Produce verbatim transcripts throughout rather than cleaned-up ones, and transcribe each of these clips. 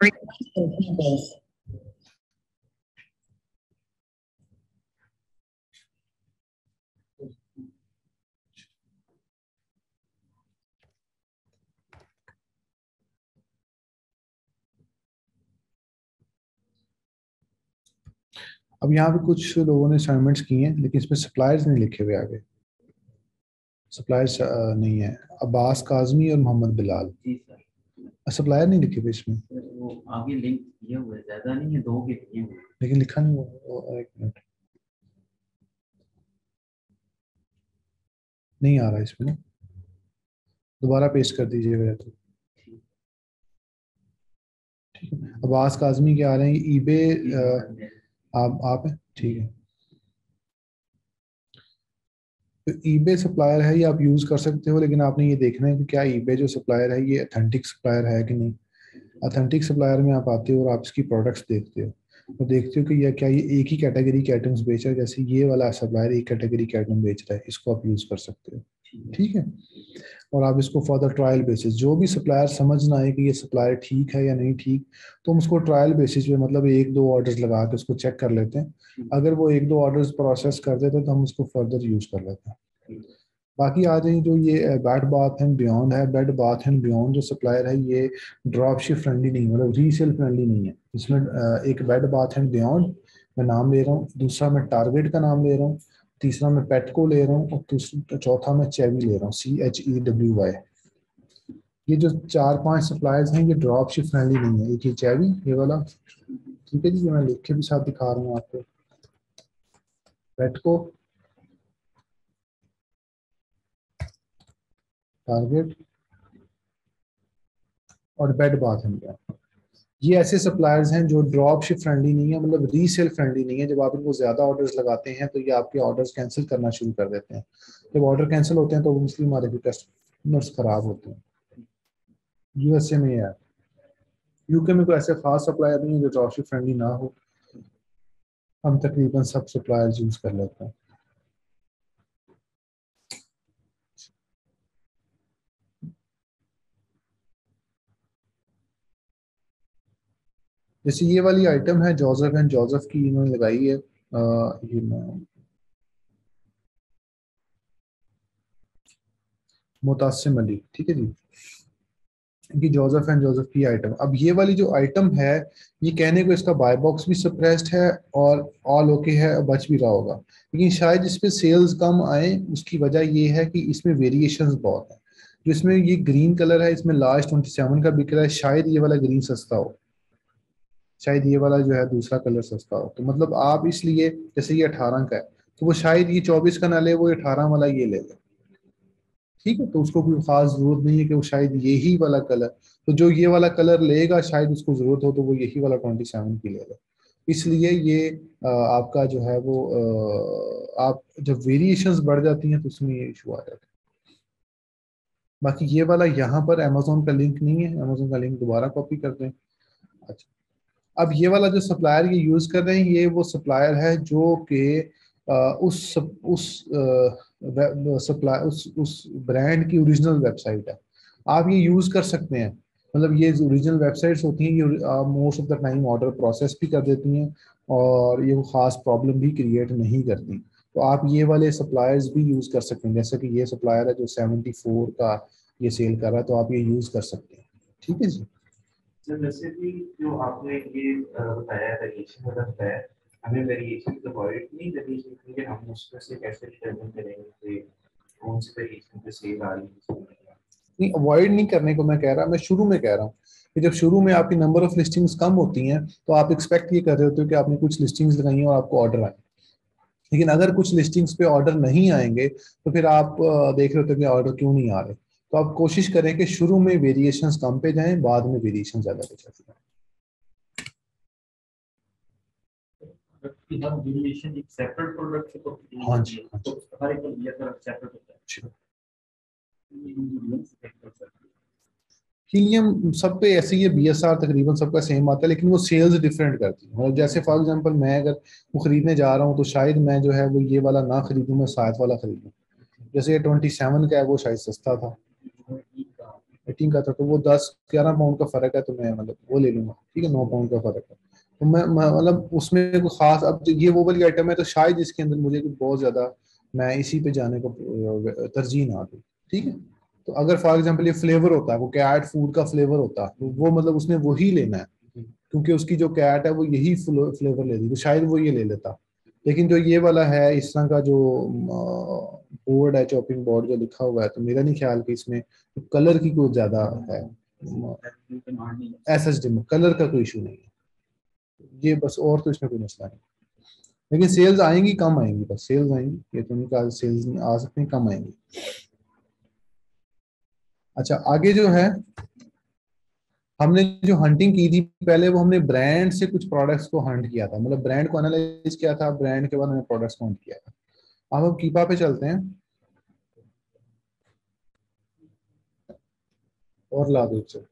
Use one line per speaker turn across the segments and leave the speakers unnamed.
अब यहाँ पे कुछ लोगों ने असाइनमेंट्स किए हैं लेकिन इसमें सप्लायर्स नहीं लिखे हुए आगे। सप्लायर्स नहीं है, अब्बास काजमी और मोहम्मद बिलाल।
जी सर।
सप्लायर नहीं लिखे हुए इसमें।
वो आगे लिंक किए हुए ज्यादा नहीं है, दो के दिए हुए
लेकिन लिखा नहीं हुआ। एक मिनट, नहीं आ रहा इसमें ना, दोबारा पेस्ट कर दीजिएगा तो। ठीक है, अब्बास काजमी के आ रहे हैं ईबे। आप आप हैं, ठीक है। तो ईबे सप्लायर है, ये आप यूज़ कर सकते हो, लेकिन आपने ये देखना है कि क्या ईबे जो सप्लायर है ये अथेंटिक सप्लायर है कि नहीं। अथेंटिक सप्लायर में आप आते हो और आप इसकी प्रोडक्ट्स देखते हो और देखते हो कि यह क्या ये एक ही कैटेगरी के आइटम्स बेच रहा है। जैसे ये वाला सप्लायर एक कैटेगरी के आइटम बेच रहा है, इसको आप यूज़ कर सकते हो। ठीक है, और आप इसको फॉर द ट्रायल बेसिस, जो भी सप्लायर समझ ना आए कि ये सप्लायर ठीक है या नहीं ठीक, तो हम उसको ट्रायल बेसिस पे मतलब एक दो ऑर्डर्स लगा के उसको चेक कर लेते हैं। अगर वो एक दो ऑर्डर्स प्रोसेस कर देते हैं तो हम उसको फर्दर यूज कर लेते हैं। बाकी आ जाए जो ये बेड बाथ एंड बियॉन्ड है, बेड बाथ एंड बियॉन्ड जो सप्लायर है ये ड्रॉप शिप फ्रेंडली नहीं, मतलब रीसेल फ्रेंडली नहीं है। इसमें एक बेड बाथ एंड बियॉन्ड मैं नाम ले रहा हूँ, दूसरा मैं टारगेट का नाम ले रहा हूँ, तीसरा मैं पेटको ले रहा हूँ और दूसरा चौथा मैं चेवी ले रहा हूँ, C H E W Y. ये जो चार पांच सप्लायर्स हैं ये ड्रॉप शिप फ्रेंडली नहीं है। एक ये चेवी, ये वाला, ठीक है जी, ये मैं लिख के भी साथ दिखा रहा हूँ आपको। पेटको, टारगेट और बेड बाथ एंड बियॉन्ड, ये ऐसे सप्लायर्स हैं जो ड्रॉप शिप फ्रेंडली नहीं है, मतलब रीसेल फ्रेंडली नहीं है। जब आप इनको ज्यादा ऑर्डर्स लगाते हैं तो ये आपके ऑर्डर्स कैंसिल करना शुरू कर देते हैं। जब ऑर्डर कैंसिल होते हैं तो मुस्लिम हमारे भी कस्टमर्स खराब होते हैं। यूएसए में है, यूके में कोई ऐसे खास सप्लायर नहीं है जो ड्रॉप शिप फ्रेंडली ना हो। हम तकरीबन सब सप्लायर्स यूज कर लेते हैं। जैसे ये वाली आइटम है जोसेफ एंड जोसेफ की, इन्होंने लगाई है आ, ये मुतासिम अली, ठीक है जी, इनकी जोसेफ एंड जोसेफ की आइटम। अब ये वाली जो आइटम है ये कहने को इसका बाय बॉक्स भी सप्रेस्ड है और ऑल ओके है, बच भी रहा होगा, लेकिन शायद इस पे सेल्स कम आए। उसकी वजह ये है कि इसमें वेरिएशंस बहुत है। जो इसमें ये ग्रीन कलर है, इसमें लास्ट ट्वेंटी सेवन का बिक रहा है, शायद ये वाला ग्रीन सस्ता हो, शायद ये वाला जो है दूसरा कलर सस्ता हो। तो मतलब आप इसलिए, जैसे ये अठारह का है तो वो शायद ये चौबीस का ना ले, वो अठारह वाला ये ले ले। ठीक है, तो उसको कोई खास जरूरत नहीं है कि वो शायद यही वाला कलर, तो जो ये वाला कलर लेगा शायद उसको जरूरत हो तो वो यही वाला ट्वेंटी सेवन की ले ले। इसलिए ये आ, आपका जो है वो आ, आप जब वेरिएशंस बढ़ जाती हैं तो उसमें ये इशू आ जाता है। बाकी ये वाला यहाँ पर अमेजोन का लिंक नहीं है, अमेजोन का लिंक दोबारा कॉपी कर दें। अच्छा, अब ये वाला जो सप्लायर ये यूज कर रहे हैं, ये वो सप्लायर है जो कि उस उस सप्लाई उस उस ब्रांड की ओरिजिनल वेबसाइट है। आप ये यूज कर सकते हैं, मतलब ये ओरिजिनल वेबसाइट्स होती हैं, ये most of the time order process भी कर देती हैं और ये वो खास प्रॉब्लम भी क्रिएट नहीं करती। तो आप ये वाले सप्लायर्स भी यूज कर सकते हैं, जैसे कि ये सप्लायर है जो सेवेंटी फोर का ये सेल कर रहा है, तो आप ये यूज कर सकते हैं। ठीक है जी।
सर वैसे भी जो आपने ये बताया वेरिएशन वाला बताया, हमें वेरिएशन अवॉइड नहीं करनी चाहिए, क्योंकि हम उसमें से कैसे डिटरमाइन करेंगे कि कौन सी वेरिएशन पे सेल आ रही है।
नहीं, अवॉइड नहीं करने को मैं कह रहा, मैं शुरू में कह रहा हूँ कि जब शुरू में आपकी नंबर ऑफ लिस्टिंग्स कम होती हैं तो आप एक्सपेक्ट ये कर रहे होते हो कि आपने कुछ लिस्टिंग्स लगाई हैं और आपको ऑर्डर आए। लेकिन अगर कुछ लिस्टिंग्स पे ऑर्डर नहीं आएंगे तो फिर आप देख रहे होते हो कि ऑर्डर क्यों नहीं आ रहे। तो आप कोशिश करें कि शुरू में वेरिएशंस कम पे जाएं, बाद में वेरिएशन ज्यादा पे चले जाएं।
वेरिएशन एक सेपरेट प्रोडक्ट से तो
हाँ जी, हाँ जी,
तो हर एक लिया तो सेपरेट होता है।
हीलियम सब पे ऐसे ही है, बी एस आर तकरीबन सबका सेम आता है, लेकिन वो सेल्स डिफरेंट करती है। मतलब जैसे फॉर एग्जांपल मैं अगर वो खरीदने जा रहा हूँ तो शायद मैं जो है वो ये वाला ना खरीदूं, मैं साथ वाला खरीदूं। जैसे ये ट्वेंटी सेवन का है वो शायद सस्ता था, मार्केटिंग का था, तो वो दस ग्यारह पाउंड का फर्क है, तो मैं मतलब वो ले लूंगा, ठीक है, नौ पाउंड का फर्क है, तो मैं मैं- मतलब उसमें कोई खास, अब जो ये वो वाली आइटम है तो शायद इसके अंदर मुझे कुछ बहुत ज्यादा मैं इसी पे जाने को अ, तरजीह ना दूं, ठीक है। तो अगर फॉर एग्जांपल ये फ्लेवर होता है, वो कैट फूड का फ्लेवर होता है, तो वो मतलब उसने वही लेना है, क्योंकि उसकी जो कैट है वो यही फ्लेवर ले रही, तो शायद वो ये ले लेता। लेकिन जो ये वाला है इस तरह का जो बोर्ड है, चॉपिंग बोर्ड जो लिखा हुआ है, तो मेरा नहीं ख्याल कि इसमें कलर की कोई ज्यादा है, एस एस डी में कलर का कोई इशू नहीं है, ये बस, और तो इसमें कोई मसला नहीं। लेकिन सेल्स आएंगी, कम आएंगी, बस सेल्स आएंगी, ये तो नहीं कहा सेल्स आ सकते हैं, कम आएंगी। अच्छा, आगे जो है, हमने जो हंटिंग की थी पहले, वो हमने ब्रांड से कुछ प्रोडक्ट्स को हंट किया था, मतलब ब्रांड को एनालाइज किया था, ब्रांड के बाद हमने प्रोडक्ट्स को हंट किया था। अब हम कीपा पे चलते हैं, और ला दो इसे।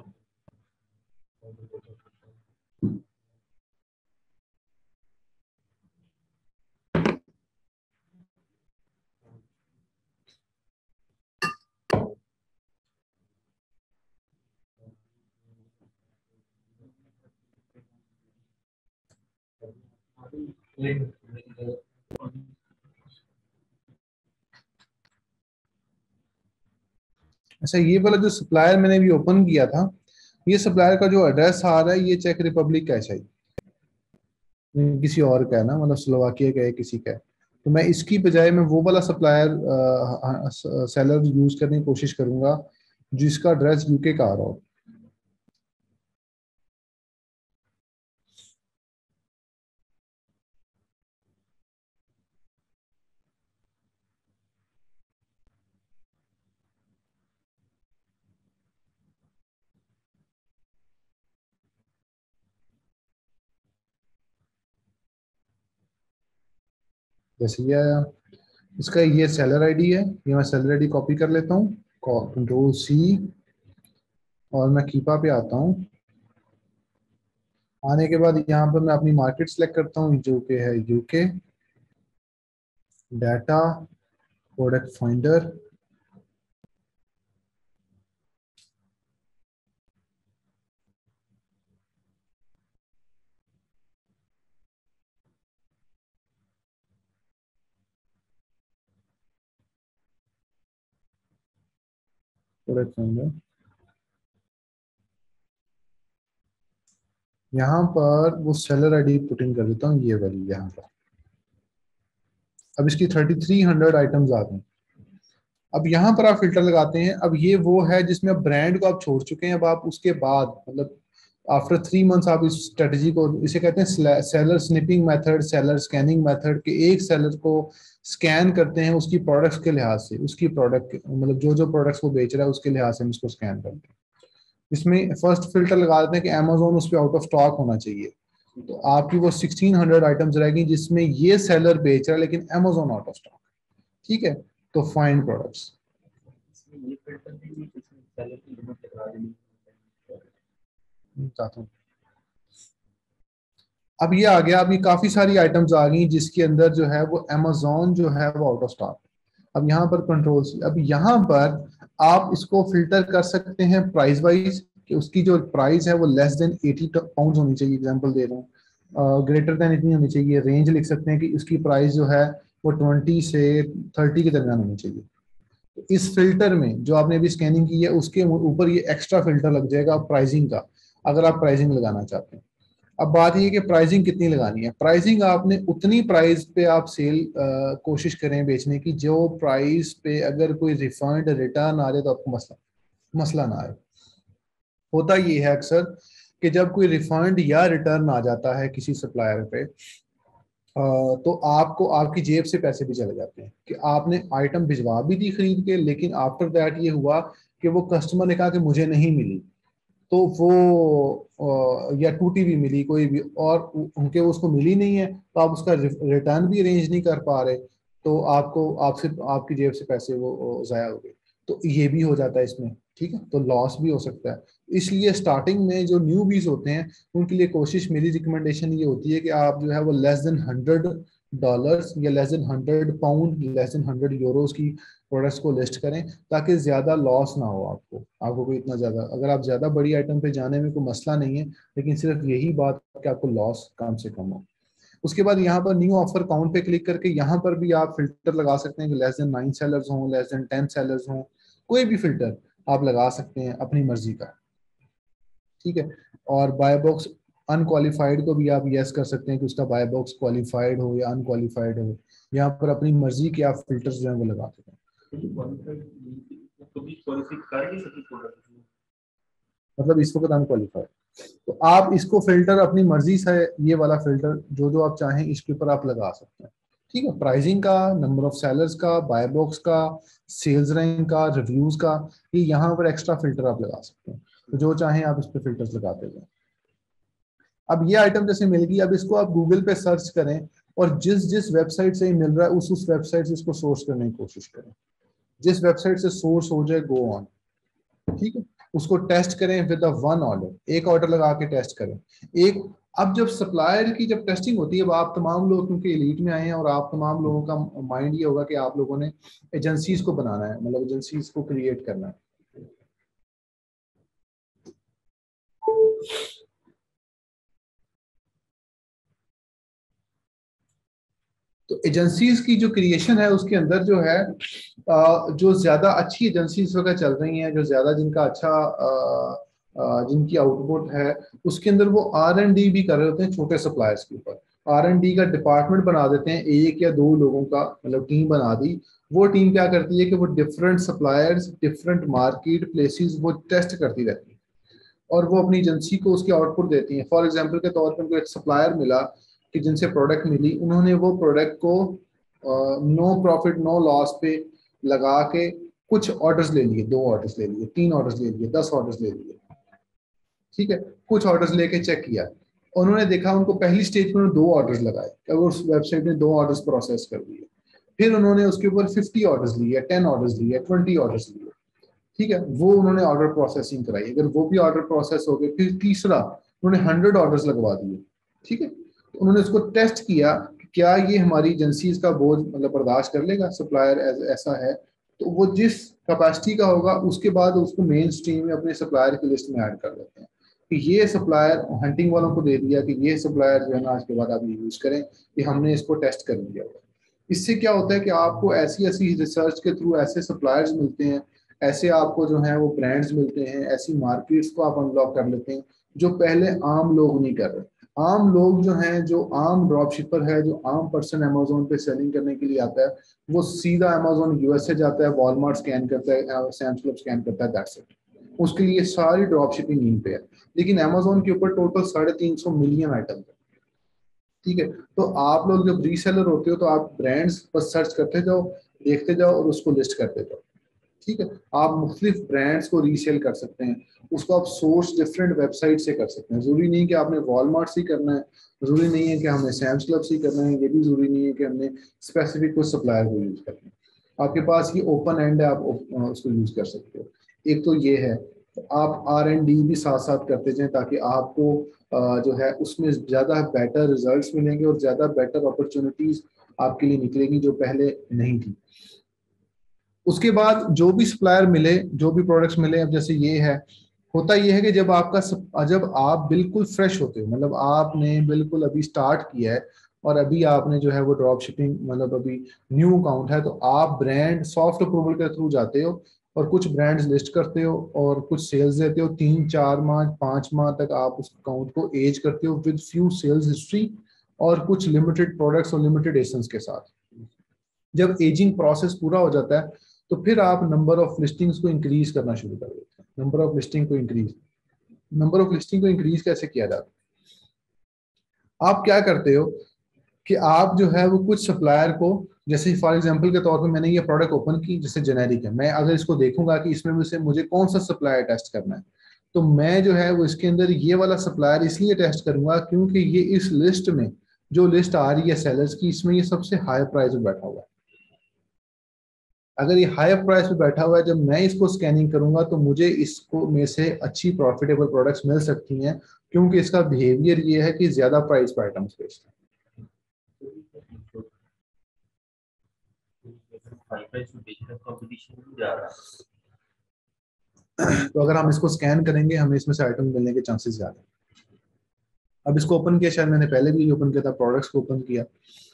अच्छा, ये वाला जो सप्लायर मैंने भी ओपन किया था, ये सप्लायर का जो एड्रेस आ रहा है, ये चेक रिपब्लिक का है शायद, किसी और का है ना, मतलब स्लोवाकिया का है, किसी का है। तो मैं इसकी बजाय मैं वो वाला सप्लायर सेलर यूज करने की कोशिश करूंगा जिसका एड्रेस यूके का आ रहा हो। जैसे ये आया, इसका ये सेलर आईडी है, ये मैं सेलर आईडी कॉपी कर लेता हूँ, कंट्रोल सी, और मैं कीपा पे आता हूँ। आने के बाद यहाँ पर मैं अपनी मार्केट सेलेक्ट करता हूँ, जो कि है UK, data, product finder, product finder, यहाँ पर वो सेलर आईडी पुट इन कर देता हूँ, ये वाली यहाँ पर। अब इसकी थर्टी थ्री हंड्रेड आइटम्स आ गई। अब यहाँ पर आप फिल्टर लगाते हैं, अब ये वो है जिसमें अब ब्रांड को आप छोड़ चुके हैं, अब आप उसके बाद मतलब आफ्टर थ्री मंथ्स आप इस स्ट्रेटजी को, इसे कहते हैं seller sniping method, seller scanning method, के एक सेलर को स्कैन करते हैं उसकी प्रोडक्ट्स के लिहाज से, उसकी प्रोडक्ट मतलब जो जो प्रोडक्ट्स वो बेच रहा है उसके लिहाज से हम इसको स्कैन करते हैं। इसमें फर्स्ट फिल्टर लगा देते हैं कि अमेजोन उस पर आउट ऑफ स्टॉक होना चाहिए, तो आपकी वो सिक्सटीन हंड्रेड आइटम्स रहेगी जिसमें ये सेलर बेच रहा है लेकिन अमेजोन आउट ऑफ स्टॉक, ठीक है। तो फाइंड प्रोडक्ट्स चाहता हूँ। अब ये आ गया, अभी काफी सारी आइटम्स आ गई जिसके अंदर जो है वो अमेजोन जो है वो आउट ऑफ स्टॉक। अब यहाँ पर कंट्रोल, अब यहाँ पर आप इसको फिल्टर कर सकते हैं प्राइस वाइज, कि उसकी जो प्राइस है वो लेस देन एटी पाउंड होनी चाहिए, एग्जांपल दे रहा हूँ, ग्रेटर देन इतनी होनी चाहिए। रेंज लिख सकते हैं कि उसकी प्राइस जो है वो ट्वेंटी से थर्टी के दरमियान होनी चाहिए। तो इस फिल्टर में जो आपने अभी स्कैनिंग की है उसके ऊपर ये एक्स्ट्रा फिल्टर लग जाएगा प्राइसिंग का, अगर आप प्राइसिंग लगाना चाहते हैं। अब बात ये कि प्राइसिंग कितनी लगानी है, प्राइसिंग आपने उतनी प्राइस पे आप सेल आ, कोशिश करें बेचने की जो प्राइस पे अगर कोई रिफंड रिटर्न आ जाए तो आपको मसला मसला ना आए। होता ये है अक्सर कि जब कोई रिफंड या रिटर्न आ जाता है किसी सप्लायर पे, अ, तो आपको आपकी जेब से पैसे भी चले जाते हैं, कि आपने आइटम भिजवा भी दी खरीद के, लेकिन आफ्टर दैट ये हुआ कि वो कस्टमर ने कहा कि मुझे नहीं मिली, तो वो अ, या टूटी भी मिली कोई भी, और उ- उनके उसको मिली नहीं है, तो आप उसका रिटर्न भी अरेंज नहीं कर पा रहे, तो आपको आपसे आपकी जेब से पैसे वो वो जाया हो गए। तो ये भी हो जाता है इसमें, ठीक है, तो लॉस भी हो सकता है। इसलिए स्टार्टिंग में जो न्यू बीज होते हैं उनके लिए कोशिश, मेरी रिकमेंडेशन ये होती है कि आप जो है वो लेस देन हंड्रेड डॉलर्स या less than hundred pound, less than hundred euros की प्रोडक्ट्स को लिस्ट करें, ताकि ज़्यादा लॉस ना हो आपको आपको कोई इतना ज़्यादा, अगर आप ज़्यादा बड़ी आइटम पे जाने में कोई मसला नहीं है, लेकिन सिर्फ यही बात कि आपको लॉस कम से कम हो। उसके बाद यहाँ पर न्यू ऑफर काउंट पे क्लिक करके यहाँ पर भी आप फिल्टर लगा सकते हैं कि लेस देन नाइन सेलर्स हों, लेस देन टेन सेलर्स हों, कोई भी फिल्टर आप लगा सकते हैं अपनी मर्जी का, ठीक है। और बाय बॉक्स अनक्वालिफाइड को भी आप यस कर सकते हैं कि उसका बाय बॉक्स क्वालिफाइड हो या अनक्वालिफाइड हो, यहाँ पर अपनी मर्जी के आप फिल्टर्स जो है वो लगा सकते हैं। मतलब इस वक्त अनक्वालिफाइड, तो आप इसको फिल्टर अपनी मर्जी से, ये वाला फिल्टर जो जो आप चाहें इसके ऊपर आप लगा सकते हैं, ठीक है। प्राइसिंग का, नंबर ऑफ सेलर्स का, बाय बॉक्स का, सेल्स रैंक का, रिव्यूज का, ये यहाँ पर एक्स्ट्रा फिल्टर आप लगा सकते हैं, तो जो चाहें आप इस पर फिल्टर्स लगाते जाएं। अब ये आइटम जैसे मिल गई, अब इसको आप गूगल पे सर्च करें और जिस जिस वेबसाइट से मिल रहा है उस उस वेबसाइट से इसको सोर्स करने की कोशिश करें, जिस वेबसाइट से सोर्स हो जाए गो ऑन, ठीक है। उसको टेस्ट करें विद वन ऑर्डर, एक ऑर्डर लगा के टेस्ट करें एक। अब जब सप्लायर की जब टेस्टिंग होती है, अब आप तमाम लोग क्योंकि एलीट में आए हैं और आप तमाम लोगों का माइंड ये होगा कि आप लोगों ने एजेंसीज को बनाना है, मतलब एजेंसीज को क्रिएट करना है। तो एजेंसीज की जो क्रिएशन है उसके अंदर जो है जो ज्यादा अच्छी एजेंसीज वगैरह चल रही हैं, जो ज्यादा जिनका अच्छा जिनकी आउटपुट है, उसके अंदर वो आर एंड डी भी कर रहे होते हैं छोटे सप्लायर्स के ऊपर। आर एंड डी का डिपार्टमेंट बना देते हैं, एक या दो लोगों का, मतलब टीम बना दी। वो टीम क्या करती है कि वो different suppliers, different market places वो टेस्ट करती रहती है और वो अपनी एजेंसी को उसकी आउटपुट देती है। फॉर एग्जांपल के तौर पर उनको एक सप्लायर मिला कि जिनसे प्रोडक्ट मिली, उन्होंने वो प्रोडक्ट को नो प्रॉफिट नो लॉस पे लगा के कुछ ऑर्डर्स ले लिए, दो ऑर्डर्स ले लिए, तीन ऑर्डर्स ले लिए, दस ऑर्डर्स ले लिए, ठीक है। कुछ ऑर्डर्स लेके चेक किया, उन्होंने देखा उनको पहली स्टेज में दो ऑर्डर्स लगाए, अगर उस वेबसाइट ने दो ऑर्डर्स प्रोसेस कर दिए, फिर उन्होंने उसके ऊपर फिफ्टी ऑर्डर्स लिए, टेन ऑर्डर्स लिए, ट्वेंटी ऑर्डर्स लिए, ठीक है। वो उन्होंने ऑर्डर प्रोसेसिंग कराई, अगर वो भी ऑर्डर प्रोसेस हो गए, फिर तीसरा उन्होंने हंड्रेड ऑर्डर्स लगवा दिए, ठीक है। तो उन्होंने उसको टेस्ट किया कि क्या ये हमारी एजेंसीज का बोझ मतलब बर्दाश्त कर लेगा, सप्लायर ऐसा है, तो वो जिस कैपेसिटी का होगा उसके बाद उसको मेन स्ट्रीम में अपने सप्लायर की लिस्ट में ऐड कर देते हैं कि ये सप्लायर हंटिंग वालों को दे दिया कि ये सप्लायर जो है ना आज के बाद आप ये यूज करें कि हमने इसको टेस्ट कर दिया हुआ। इससे क्या होता है कि आपको ऐसी ऐसी रिसर्च के थ्रू ऐसे सप्लायर्स मिलते हैं, ऐसे आपको जो है वो ब्रांड्स मिलते हैं, ऐसी मार्केट्स को आप अनलॉक कर लेते हैं जो पहले आम लोग नहीं कर रहे। आम लोग जो हैं, जो आम ड्रॉप शिपर है, जो आम पर्सन अमेजोन पे सेलिंग करने के लिए आता है, वो सीधा अमेजोन यूएस से जाता है, वॉलमार्ट स्कैन करता है, सैम्स क्लब स्कैन करता है, दैट्स इट। उसके लिए सारी ड्रॉप शिपिंग यहीं पे है। लेकिन अमेजोन के ऊपर टोटल साढ़े तीन सौ मिलियन आइटम है, ठीक है। तो आप लोग जब रीसेलर होते हो तो आप ब्रांड्स बस सर्च करते जाओ, देखते जाओ और उसको लिस्ट करते जाओ, ठीक है। आप मुख्तलिफ ब्रांड्स को रीसेल कर सकते हैं, उसको आप सोर्स डिफरेंट वेबसाइट से कर सकते हैं। जरूरी नहीं कि आपने वॉलमार्ट से करना है, जरूरी नहीं है कि हमने सैम्स क्लब से करना है, ये भी जरूरी नहीं है कि हमने स्पेसिफिक कुछ सप्लायर को यूज करना है। आपके पास ये ओपन एंड है, आप उसको यूज कर सकते हो। एक तो ये है, आप आर एंड डी भी साथ साथ करते जाएं ताकि आपको जो है उसमें ज़्यादा बेटर रिजल्ट्स मिलेंगे और ज़्यादा बेटर अपॉर्चुनिटीज आपके लिए निकलेंगी जो पहले नहीं थी। उसके बाद जो भी सप्लायर मिले, जो भी प्रोडक्ट्स मिले, अब जैसे ये है, होता ये है कि जब आपका जब आप बिल्कुल फ्रेश होते हो, मतलब आपने बिल्कुल अभी स्टार्ट किया है और अभी आपने जो है वो ड्रॉप शिपिंग मतलब अभी न्यू अकाउंट है, तो आप ब्रांड सॉफ्ट अप्रूवल के थ्रू जाते हो और कुछ ब्रांड्स लिस्ट करते हो और कुछ सेल्स देते हो। तीन चार माह पाँच माह तक आप उस अकाउंट को एज करते हो विद फ्यू सेल्स हिस्ट्री और कुछ लिमिटेड प्रोडक्ट्स और लिमिटेड एसेंस के साथ। जब एजिंग प्रोसेस पूरा हो जाता है तो फिर आप नंबर ऑफ लिस्टिंग्स को इंक्रीज करना शुरू कर देते हैं। नंबर ऑफ लिस्टिंग को इंक्रीज नंबर ऑफ लिस्टिंग को इंक्रीज कैसे किया जाता है? आप क्या करते हो कि आप जो है वो कुछ सप्लायर को, जैसे फॉर एग्जांपल के तौर पे मैंने ये प्रोडक्ट ओपन की, जैसे जेनेरिक है, मैं अगर इसको देखूंगा कि इसमें से मुझे कौन सा सप्लायर टेस्ट करना है, तो मैं जो है वो इसके अंदर ये वाला सप्लायर इसलिए टेस्ट करूंगा क्योंकि ये इस लिस्ट में जो लिस्ट आ रही है सेलर्स की, इसमें ये सबसे हाई प्राइस में बैठा हुआ है। अगर ये हायर प्राइस पे बैठा हुआ है, जब मैं इसको स्कैनिंग करूंगा तो मुझे इसको में से अच्छी प्रॉफिटेबल प्रोडक्ट्स मिल सकती हैं क्योंकि इसका बिहेवियर ये है कि ज्यादा प्राइस पर आइटम्स बेचता है। तो अगर हम इसको स्कैन करेंगे हमें इसमें से आइटम मिलने के चांसेस ज्यादा हैं। अब इसको ओपन किया, शायद मैंने पहले भी ओपन किया था, प्रोडक्ट्स को ओपन किया।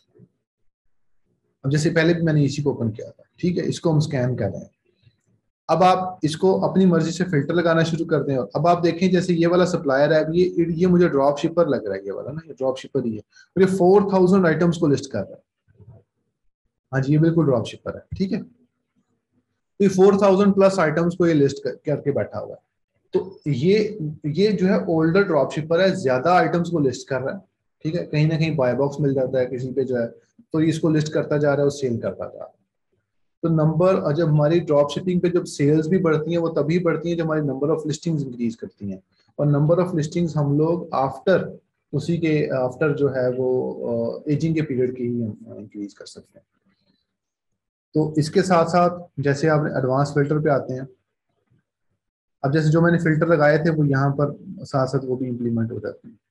अब जैसे पहले भी मैंने इसी को ओपन किया था, ठीक है, इसको हम स्कैन कर रहे हैं। अब आप इसको अपनी मर्जी से फिल्टर लगाना शुरू कर दें। अब आप देखें जैसे ये वाला सप्लायर है, अब ये ये मुझे ड्रॉप शिपर लग रहा है, ये वाला ना, ये ड्रॉप शिपर ही है, और ये फोर थाउजेंड आइटम्स को लिस्ट कर रहा है। हाँ जी, ये बिल्कुल ड्रॉप शिपर है, ठीक है। तो फोर थाउजेंड प्लस आइटम्स को ये लिस्ट कर, करके बैठा हुआ है। तो ये ये जो है ओल्डर ड्रॉप शिपर है, ज्यादा आइटम्स को लिस्ट कर रहा है, ठीक है। कहीं ना कहीं बाय बॉक्स मिल जाता है किसी पे जो है, तो ये इसको लिस्ट करता जा रहा है और सेल करता जा रहा है। तो नंबर, जब हमारी ड्रॉप शिपिंग पे जब सेल्स भी बढ़ती हैं वो तभी बढ़ती हैं जब हमारी नंबर ऑफ लिस्टिंग्स इंक्रीज करती हैं। और नंबर ऑफ लिस्टिंग्स हम लोग आफ्टर, उसी के आफ्टर जो है वो एजिंग के पीरियड की ही हम इंक्रीज कर सकते हैं। तो इसके साथ साथ जैसे आप एडवांस फिल्टर पे आते हैं, अब जैसे जो मैंने फिल्टर लगाए थे वो यहाँ पर साथ साथ वो भी इम्प्लीमेंट हो जाते हैं।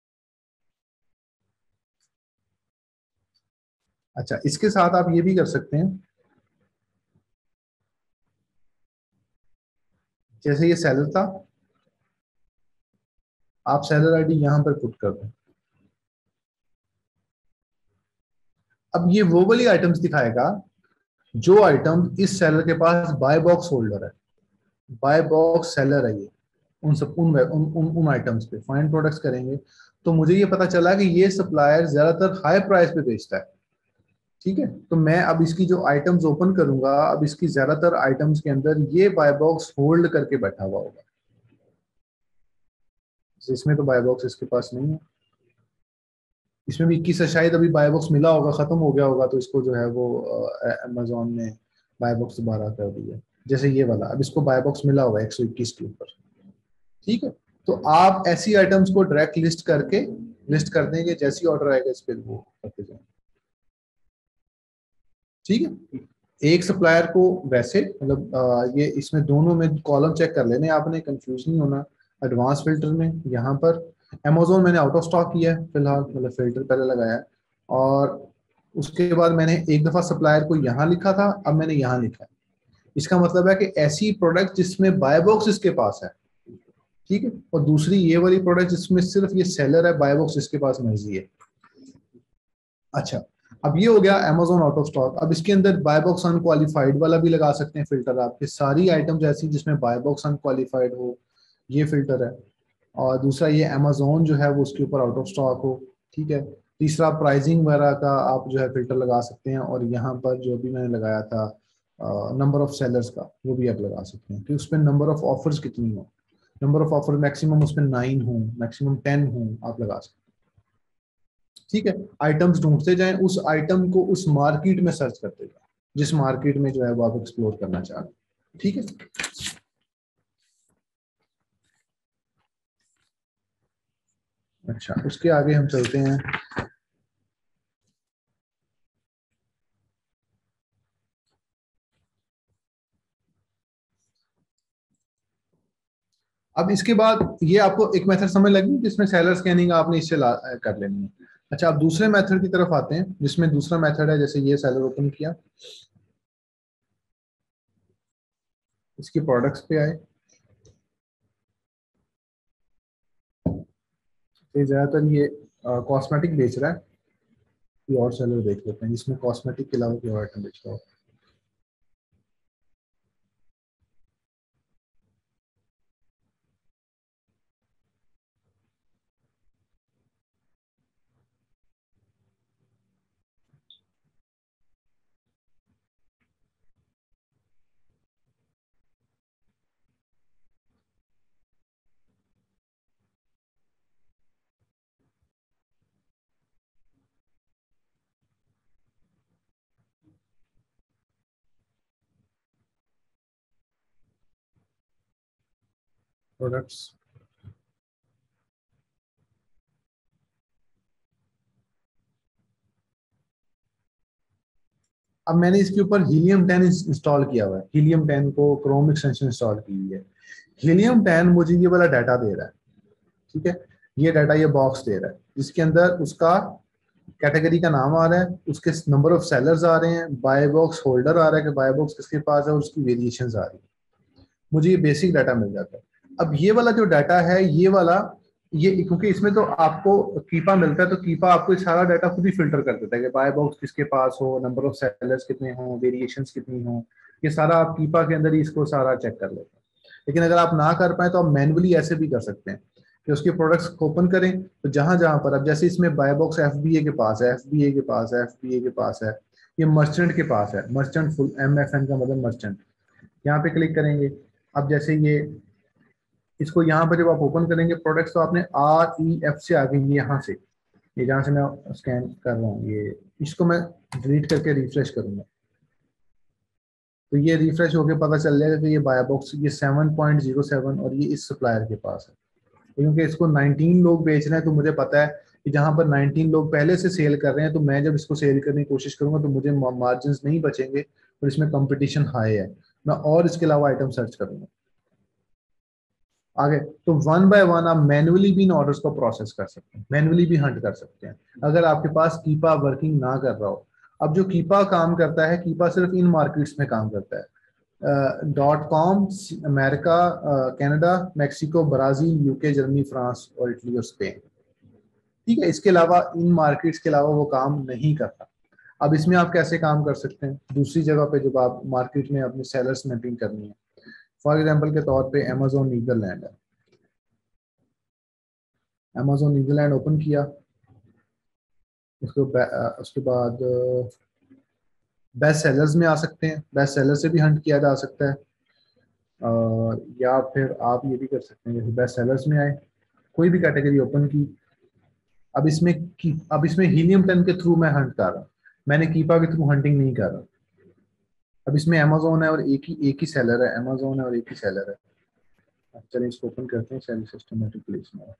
अच्छा, इसके साथ आप ये भी कर सकते हैं, जैसे ये सेलर था, आप सेलर आईडी यहां पर पुट कर दें। अब ये वो वाली आइटम्स दिखाएगा जो आइटम इस सेलर के पास बाय बॉक्स होल्डर है, बाय बॉक्स सेलर है ये, उन सब उन उन उन, उन आइटम्स पे फाइंड प्रोडक्ट्स करेंगे तो मुझे ये पता चला कि ये सप्लायर ज्यादातर हाई प्राइस पे बेचता है, ठीक है। तो मैं अब इसकी जो आइटम्स ओपन करूंगा, अब इसकी ज्यादातर आइटम्स के अंदर ये बाय बॉक्स होल्ड करके बैठा हुआ होगा, इसमें तो बाय बॉक्स इसके पास नहीं है। इसमें भी इक्कीस है, शायद अभी बाय बॉक्स मिला होगा, खत्म हो गया होगा, तो इसको जो है वो अमेजोन ने बाय बॉक्स दोबारा कर दिया। जैसे ये वाला, अब इसको बाय बॉक्स मिला होगा एक सौ इक्कीस के ऊपर, ठीक है। तो आप ऐसी आइटम्स को डायरेक्ट लिस्ट करके लिस्ट कर देंगे, जैसी ऑर्डर आएगा इस पर वो करते जाएंगे, ठीक है। एक सप्लायर को वैसे मतलब ये इसमें दोनों में कॉलम चेक कर लेने, आपने कंफ्यूज नहीं होना। एडवांस फिल्टर में यहाँ पर अमेजोन मैंने आउट ऑफ स्टॉक किया है फिलहाल, मतलब फिल्टर पहले लगाया है, और उसके बाद मैंने एक दफा सप्लायर को यहाँ लिखा था, अब मैंने यहाँ लिखा है। इसका मतलब है कि ऐसी प्रोडक्ट जिसमें बाय बॉक्स इसके पास है, ठीक है, और दूसरी ये वाली प्रोडक्ट जिसमें सिर्फ ये सेलर है, बाय बॉक्स इसके पास मर्जी है। अच्छा, अब ये हो गया अमेजोन आउट ऑफ स्टॉक। अब इसके अंदर बाय बॉक्स अनक्वालिफाइड वाला भी लगा सकते हैं फिल्टर, आपके सारी आइटम्स ऐसी जिसमें बाय बॉक्स अनक्वालिफाइड हो, ये फिल्टर है। और दूसरा ये अमेजोन जो है वो उसके ऊपर आउट ऑफ स्टॉक हो, ठीक है। तीसरा प्राइसिंग वगैरह का आप जो है फिल्टर लगा सकते हैं, और यहाँ पर जो भी मैंने लगाया था नंबर ऑफ सेलर्स का, वो भी आप लगा सकते हैं कि उस पर नंबर ऑफ ऑफर्स कितनी हो, नंबर ऑफ ऑफर मैक्सिमम उसमें नाइन हो, मैक्सिमम टेन हो, आप लगा सकते हैं, ठीक है। आइटम्स ढूंढते जाएं, उस आइटम को उस मार्केट में सर्च करते जाएं जिस मार्केट में जो है वो आप एक्सप्लोर करना चाह रहे हैं, ठीक है। अच्छा, उसके आगे हम चलते हैं। अब इसके बाद ये आपको एक मेथड समझ लगी जिसमें सेलर स्कैनिंग आपने इससे कर लेनी है। अच्छा, अब दूसरे मेथड की तरफ आते हैं जिसमें दूसरा मेथड है, जैसे ये सेलर ओपन किया, इसकी प्रोडक्ट्स पे आए, तो ज्यादातर ये कॉस्मेटिक बेच रहा है, कोई और सेलर देख लेते हैं जिसमें कॉस्मेटिक के अलावा कोई और आइटम बेच रहा हो। प्रोडक्ट्स, अब मैंने इसके ऊपर हीलियम टेन इंस्टॉल किया हुआ है, हीलियम टेन को क्रोम एक्सटेंशन इंस्टॉल की हुई है। हीलियम टेन मुझे ये वाला डाटा दे रहा है, ठीक है। ये डाटा ये बॉक्स दे रहा है जिसके अंदर उसका कैटेगरी का नाम आ रहा है, उसके नंबर ऑफ सेलर्स आ रहे हैं, बाय बॉक्स होल्डर आ रहा है कि बाय बॉक्स किसके पास है, और उसकी वेरिएशंस आ रही है, मुझे ये बेसिक डाटा मिल जाता है। अब ये वाला जो डाटा है, ये वाला, ये क्योंकि इसमें तो आपको कीपा मिलता है, तो कीपा आपको सारा डाटा खुद ही फिल्टर कर देता है कि बाय बॉक्स किसके पास हो, नंबर ऑफ सेलर्स कितने हो, वेरिएशंस कितनी हो, ये सारा आप कीपा के अंदर ही इसको सारा चेक कर लेते हैं। लेकिन अगर आप ना कर पाए तो आप मैनुअली ऐसे भी कर सकते हैं कि उसके प्रोडक्ट्स ओपन करें, तो जहां जहां पर, अब जैसे इसमें buy box F B A के पास है, एफ बी ए के पास है, एफ बी ए के पास है, ये मर्चेंट के पास है, merchant full M F N का मतलब मर्चेंट, यहाँ पे क्लिक करेंगे। अब जैसे ये इसको यहाँ पर जब आप ओपन करेंगे प्रोडक्ट्स, तो आपने आर ई एफ से आ गई यहाँ से, ये जहाँ से मैं स्कैन कर रहा हूँ, ये इसको मैं डिलीट करके रिफ्रेश करूंगा, तो ये रिफ्रेश होके पता चल जाएगा कि ये बाय बॉक्स ये सेवन पॉइंट ज़ीरो सेवन और ये इस सप्लायर के पास है, क्योंकि इसको नाइनटीन लोग बेच रहे हैं, तो मुझे पता है कि जहां पर नाइनटीन लोग पहले से सेल कर रहे हैं, तो मैं जब इसको सेल करने की कोशिश करूंगा तो मुझे मार्जिन नहीं बचेंगे और इसमें कंपटीशन हाई है, मैं और इसके अलावा आइटम सर्च करूंगा आगे। तो वन बाय वन आप मैन्युअली भी इन ऑर्डर्स को प्रोसेस कर सकते हैं, मैन्युअली भी हंट कर सकते हैं अगर आपके पास कीपा वर्किंग ना कर रहा हो। अब जो कीपा काम करता है, कीपा सिर्फ इन मार्केट्स में काम करता है, dot com, America, Canada, Mexico, Brazil, UK, Germany, France और इटली और स्पेन, ठीक है। इसके अलावा इन मार्केट्स के अलावा वो काम नहीं करता। अब इसमें आप कैसे काम कर सकते हैं, दूसरी जगह पे जब आप मार्केट में अपने सेलर्स मैपिंग करनी है, फॉर एग्जांपल के तौर पे अमेजोन नीदरलैंड है, अमेजोन नीदरलैंड ओपन किया, उसके उसके बाद बेस्ट सेलर्स में आ सकते हैं, बेस्ट सेलर से भी हंट किया जा सकता है, और या फिर आप ये भी कर सकते हैं जैसे बेस्ट सेलर्स में आए, कोई भी कैटेगरी ओपन की। अब इसमें की अब इसमें हीलियम टेन के थ्रू मैं हंट कर रहा हूँ, मैंने कीपा के थ्रू हंटिंग नहीं कर रहा। अब इसमें अमेजोन है और एक ही एक ही सेलर है, अमेजोन है और एक ही सेलर है। अब चलिए इसको ओपन करते हैं, सेल सिस्टमेटिक प्लेसमेंट।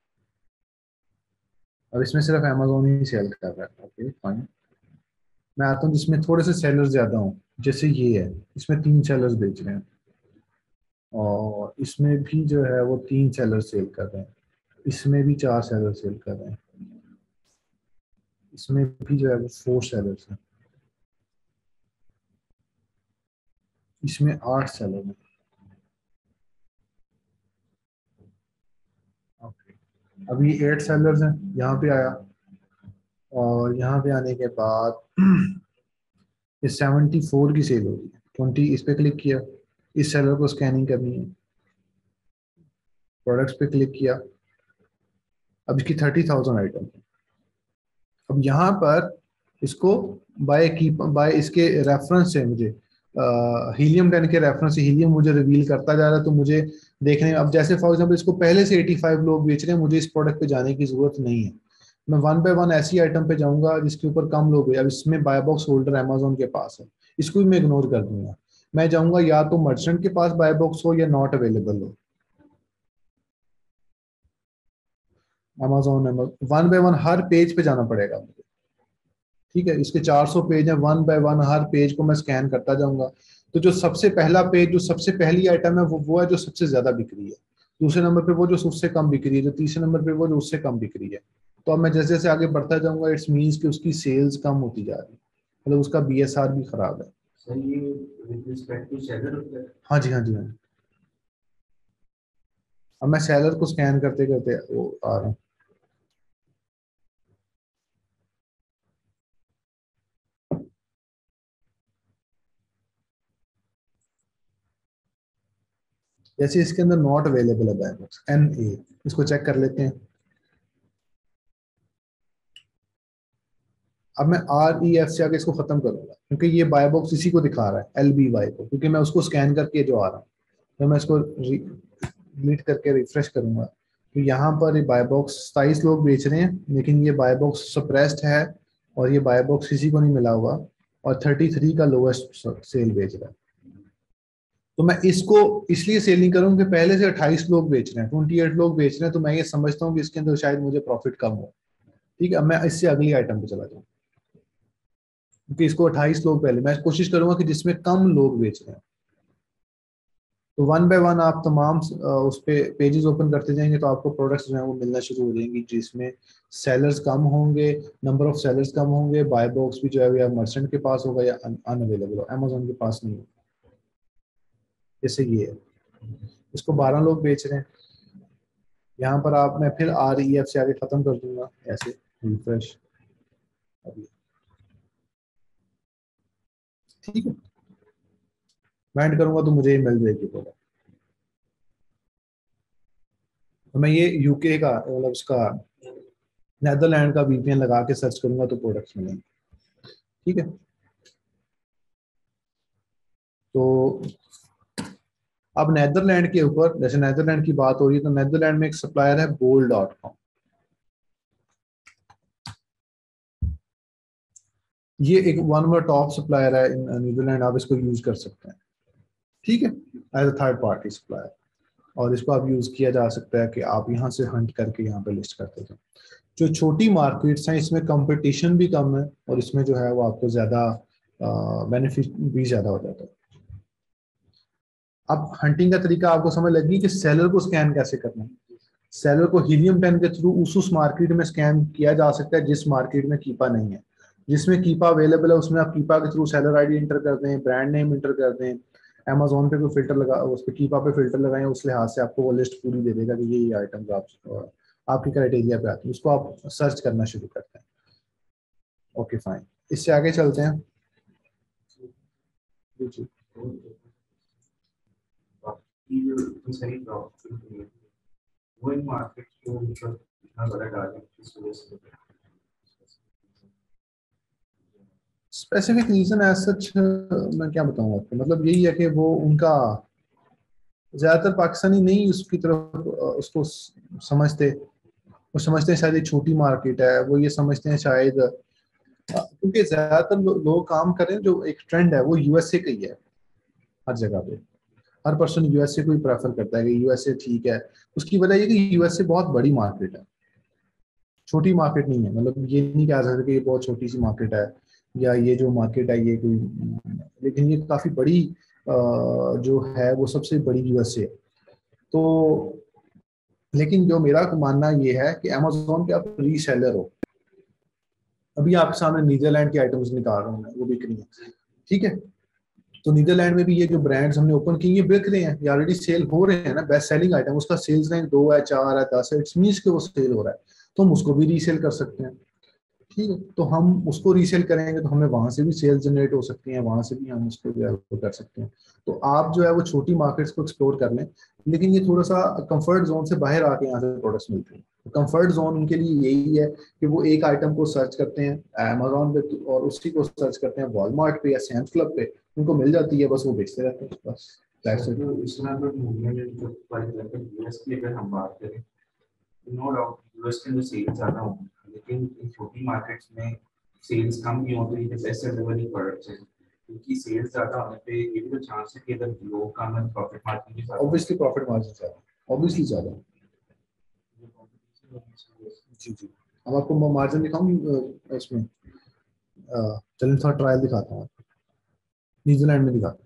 अब इसमें सिर्फ अमेजोन ही सेल कर रहा है, ओके फाइन। मैं आता हूँ जिसमें थोड़े से सेलर्स ज्यादा हूँ, जैसे ये है, इसमें तीन सेलर्स बेच रहे हैं, और इसमें भी जो है वो तीन सेलर सेल कर रहे हैं, इसमें भी चार सेलर सेल कर रहे हैं, इसमें भी जो है वो फोर सेलर्स हैं, इसमें आठ सेलर हैं, ओके। अभी एट सेलर्स हैं, यहाँ पे आया, और यहाँ पे आने के बाद ये सेवेंटी फोर की सेल होगी, ट्वेंटी इस पे क्लिक किया, इस सेलर को स्कैनिंग करनी है, प्रोडक्ट्स पे क्लिक किया, अब इसकी थर्टी थाउजेंड आइटम। अब यहाँ पर इसको बाय की बाय इसके रेफरेंस से मुझे हीलियम टेन के रेफरेंस से हीलियम मुझे रिवील करता जा रहा है, तो मुझे देखने में, अब जैसे फॉर एग्जांपल इसको पहले से पचासी लोग बेच रहे हैं, मुझे इस प्रोडक्ट पे जाने की जरूरत नहीं है, मैं वन बाय वन ऐसी आइटम पे जाऊंगा जिसके ऊपर कम लोग हैं। अब इसमें बाय बॉक्स होल्डर अमेजोन के पास है, इसको भी मैं इग्नोर कर दूंगा, मैं जाऊंगा या तो मर्चेंट के पास बाय बॉक्स हो या नॉट अवेलेबल हो, अमेजोन वन बाय वन हर पेज पे जाना पड़ेगा मुझे, ठीक है। इसके चार सौ पेज हैं, वन बाय वन हर पेज को मैं स्कैन करता जाऊंगा, तो जो सबसे पहला पेज, जो सबसे पहली आइटम है, वो वो है जो सबसे ज्यादा बिक रही है, दूसरे नंबर पे वो जो उससे कम बिक रही है, जो तीसरे नंबर पे वो जो उससे कम बिक रही है। तो अब मैं जैसे जैसे आगे बढ़ता जाऊंगा, इट्स मीन्स कि उसकी सेल्स कम होती जा रही है, मतलब उसका बी एस आर भी खराब है।
सर ये विद रिस्पेक्ट टू सेलर होता है?
हाँ जी, हाँ जी, हाँ जी। अब मैं सेलर को स्कैन करते करते वो आ रहा हूँ, जैसे इसके अंदर नॉट अवेलेबल है बाय बॉक्स एन ए, इसको चेक कर लेते हैं। अब मैं आर ई एफ से आगे इसको खत्म करूंगा, क्योंकि ये बाय बॉक्स इसी को दिखा रहा है, एल बी वाई को, क्योंकि मैं उसको स्कैन करके जो आ रहा हूँ, तो मैं इसको डिलीट करके रिफ्रेश करूंगा, तो यहाँ पर ये बाय बॉक्स सताईस लोग बेच रहे हैं, लेकिन ये बाय बॉक्स सप्रेस्ड है, और ये बाय बॉक्स किसी को नहीं मिला हुआ, और थर्टी थ्री का लोवेस्ट सेल बेच रहा है। तो मैं इसको इसलिए सेल नहीं करूँ कि पहले से अट्ठाईस लोग बेच रहे हैं, ट्वेंटी एट लोग बेच रहे हैं, तो मैं ये समझता हूँ कि इसके अंदर शायद मुझे प्रॉफिट कम हो, ठीक है। अब मैं इससे अगली आइटम पे चला जाऊँ, क्योंकि इसको अट्ठाईस लोग पहले, मैं कोशिश करूंगा कि जिसमें कम लोग बेच रहे हैं, तो वन बाय वन आप तमाम उस पे पेजेस ओपन करते जाएंगे तो आपको प्रोडक्ट्स जो है वो मिलना शुरू हो जाएंगी, जिसमें सेलर्स कम होंगे, नंबर ऑफ सेलर्स कम होंगे, बाय बॉक्स भी जो है या मर्चेंट के पास होगा या अनअवेलेबल हो, अमेजोन के पास नहीं होगा। जैसे ये है, इसको बारह लोग बेच रहे हैं। यहाँ पर आप, मैं फिर आर ई एफ से आगे खत्म कर दूंगा ऐसे रिफ्रेश, अभी ठीक है, बैंड करूंगा तो मुझे ही मिल जाएगी प्रोडक्ट। तो मैं ये यूके का मतलब उसका नेदरलैंड का वी पी एन लगा के सर्च करूंगा तो प्रोडक्ट्स मिलेंगे, ठीक है। तो अब नेदरलैंड के ऊपर, जैसे नेदरलैंड की बात हो रही है, तो नेदरलैंड में एक सप्लायर है बोल डॉट कॉम। ये एक वन ऑफ टॉप सप्लायर है इन नीदरलैंड, आप इसको यूज कर सकते हैं, ठीक है, as a third party supplier. और इसको आप यूज किया जा सकता है कि आप यहाँ से हंट करके यहाँ पे लिस्ट करते थे। जो छोटी मार्केट्स हैं इसमें कंपटीशन भी कम है और इसमें जो है वो आपको ज्यादा बेनिफिट भी ज्यादा हो जाता है। अब हंटिंग का तरीका आपको समझ लगी कि सेलर को स्कैन कैसे करना है। सेलर को हीलियम पेन के थ्रू उस उस मार्केट में स्कैन किया जा सकता है जिस मार्केट में कीपा नहीं है। जिसमें कीपा अवेलेबल है उसमें आप कीपा के थ्रू सेलर आईडी इंटर कर दें, ब्रांड नेम इंटर कर दें, अमेजोन पे कोई फिल्टर लगा, उस पर कीपा पे फिल्टर लगाएं, उस लिहाज से आपको वो लिस्ट पूरी दे देगा कि ये ये आइटम्स आप आपकी क्राइटेरिया पे आती है, उसको आप सर्च करना शुरू करते हैं। ओके फाइन, इससे आगे चलते हैं। जी जी
सही वो इन मार्केट को मतलब इतना बड़ा डालें इस वजह से
स्पेसिफिक रीजन एज सच मैं क्या बताऊं आपको, मतलब यही है कि वो उनका ज्यादातर पाकिस्तानी नहीं उसकी तरफ उसको समझते, वो समझते हैं शायद ये छोटी मार्केट है, वो ये समझते हैं शायद क्योंकि ज्यादातर लो, लोग काम कर रहे हैं, जो एक ट्रेंड है वो यूएसए का ही है। हर जगह पे हर पर्सन यूएसए को ही प्रेफर करता है कि यूएसए ठीक है। उसकी वजह ये कि यूएसए बहुत बड़ी मार्केट है, छोटी मार्केट नहीं है। मतलब ये नहीं कह सकते कि ये बहुत छोटी सी मार्केट है या ये जो मार्केट है ये कोई, लेकिन ये काफी बड़ी जो है वो सबसे बड़ी यूएसए। तो लेकिन जो मेरा मानना ये है कि अमेजोन के आप रीसेलर हो। अभी आपके सामने नीदरलैंड की आइटम्स निकाल रहा हूँ मैं, वो बिक रही है, ठीक है। तो नीदरलैंड में भी ये जो ब्रांड्स हमने ओपन किए ये बिक रहे हैं, ये ऑलरेडी सेल हो रहे हैं ना। बेस्ट सेलिंग आइटम उसका सेल्स रैंक दो है, चार है, दस है, इट्स मीन्स के वो सेल हो रहा है, तो हम उसको भी रीसेल कर सकते हैं, ठीक है। तो हम उसको रीसेल करेंगे तो हमें वहां से भी सेल्स जनरेट हो सकती हैं, वहां से भी हम उसको जो है वो कर सकते हैं। तो आप जो है वो छोटी मार्केट्स को एक्सप्लोर कर लें, लेकिन ये थोड़ा सा कंफर्ट जोन से बाहर आके यहाँ से प्रोडक्ट्स मिलते हैं। तो कंफर्ट जोन उनके लिए यही है कि वो एक आइटम को सर्च करते हैं अमेजोन पे और उसी को सर्च करते हैं वॉलमार्ट पे या सैम्स क्लब पे, उनको मिल जाती है, बस वो बेचते रहते हैं बस।
इसमें अगर मूवमेंट जो फॉर एग्जांपल यूएस की अगर हम बात करें, नो डाउट यूएस के अंदर सेल्स ज़्यादा होंगी, लेकिन इन छोटी मार्केट्स में सेल्स कम भी होती है, बेस्ट सेलिंग प्रोडक्ट्स हैं, क्योंकि सेल्स ज़्यादा होने पे ये भी तो चांस है कि अगर लोग कम है प्रॉफिट मार्जिन भी ज़्यादा,
ऑब्वियसली प्रॉफिट मार्जिन ज़्यादा, ऑब्वियसली ज़्यादा। जी जी, अब आपको मार्जिन दिखाऊंगी इसमें, चलिए थोड़ा ट्रायल दिखाता हूँ, न्यूजीलैंड में दिखाता हूँ।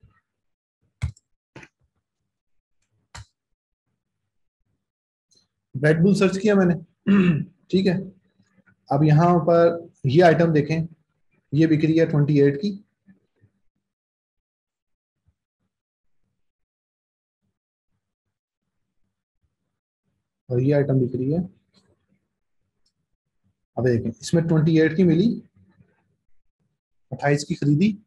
रेड बुल सर्च किया मैंने, ठीक है। अब यहाँ पर ये आइटम देखें, ये बिक्री है ट्वेंटी एट की, और ये आइटम बिक रही है, अब देखें इसमें ट्वेंटी एट की मिली, अट्ठाईस की खरीदी,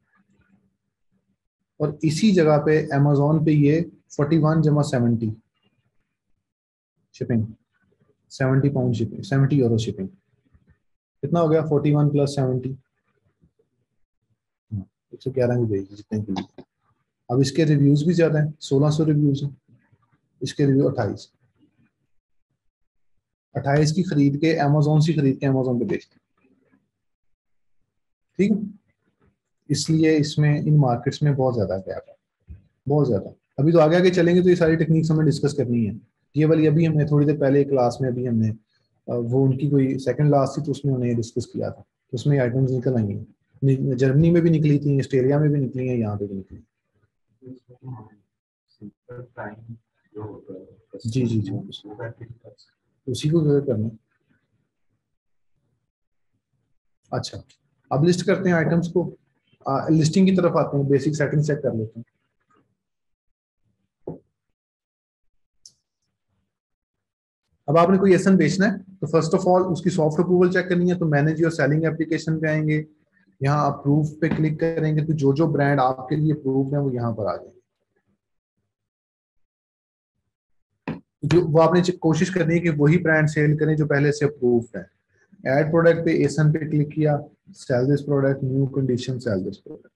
और इसी जगह पे अमेजोन पे ये फोर्टी वन जमा seventy shipping, seventy pound shipping, seventy euro shipping, कितना हो गया फोर्टी वन प्लस सेवेंटी, एक सौ ग्यारह की भेजी जितने की लिए। अब इसके रिव्यूज भी ज्यादा है, सोलह सौ रिव्यूज हैं, इसके रिव्यू अट्ठाईस, अट्ठाईस की खरीद के अमेजोन से खरीद के अमेजोन पे बेचते, ठीक है। इसलिए इसमें इन मार्केट्स में बहुत ज्यादा गैप है, बहुत ज्यादा। अभी तो आगे आगे चलेंगे तो ये सारी टेक्निक्स हमें डिस्कस करनी है। ये वाली अभी हमने थोड़ी देर पहले क्लास में अभी हमने वो उनकी कोई सेकंड क्लास थी तो उसमें उन्हें डिस्कस किया था, तो उसमें आइटम्स निकल आई हैं, जर्मनी में भी निकली थी, ऑस्ट्रेलिया में भी निकली हैं, यहाँ पे भी निकली।
सिंपल टाइम जो
जी जी जी
उसको करके कर सकते
उसी को क्या करना है। अच्छा, अब लिस्ट करते हैं आइटम्स को, लिस्टिंग की तरफ आते हैं, बेसिक सेटिंग चेक कर लेते हैं। अब आपने कोई एसन बेचना है तो फर्स्ट ऑफ ऑल उसकी सॉफ्ट अप्रूवल चेक करनी है, तो मैनेज योर सेलिंग एप्लीकेशन पे आएंगे, यहाँ अप्रूव पे क्लिक करेंगे तो जो जो ब्रांड आपके लिए अप्रूव है वो यहाँ पर आ जाएंगे। जो वो आपने कोशिश करनी है कि वही ब्रांड सेल करें जो पहले से अप्रूव्ड है। ऐड प्रोडक्ट पे एसन पे क्लिक किया, sell this product, new condition, sell this product.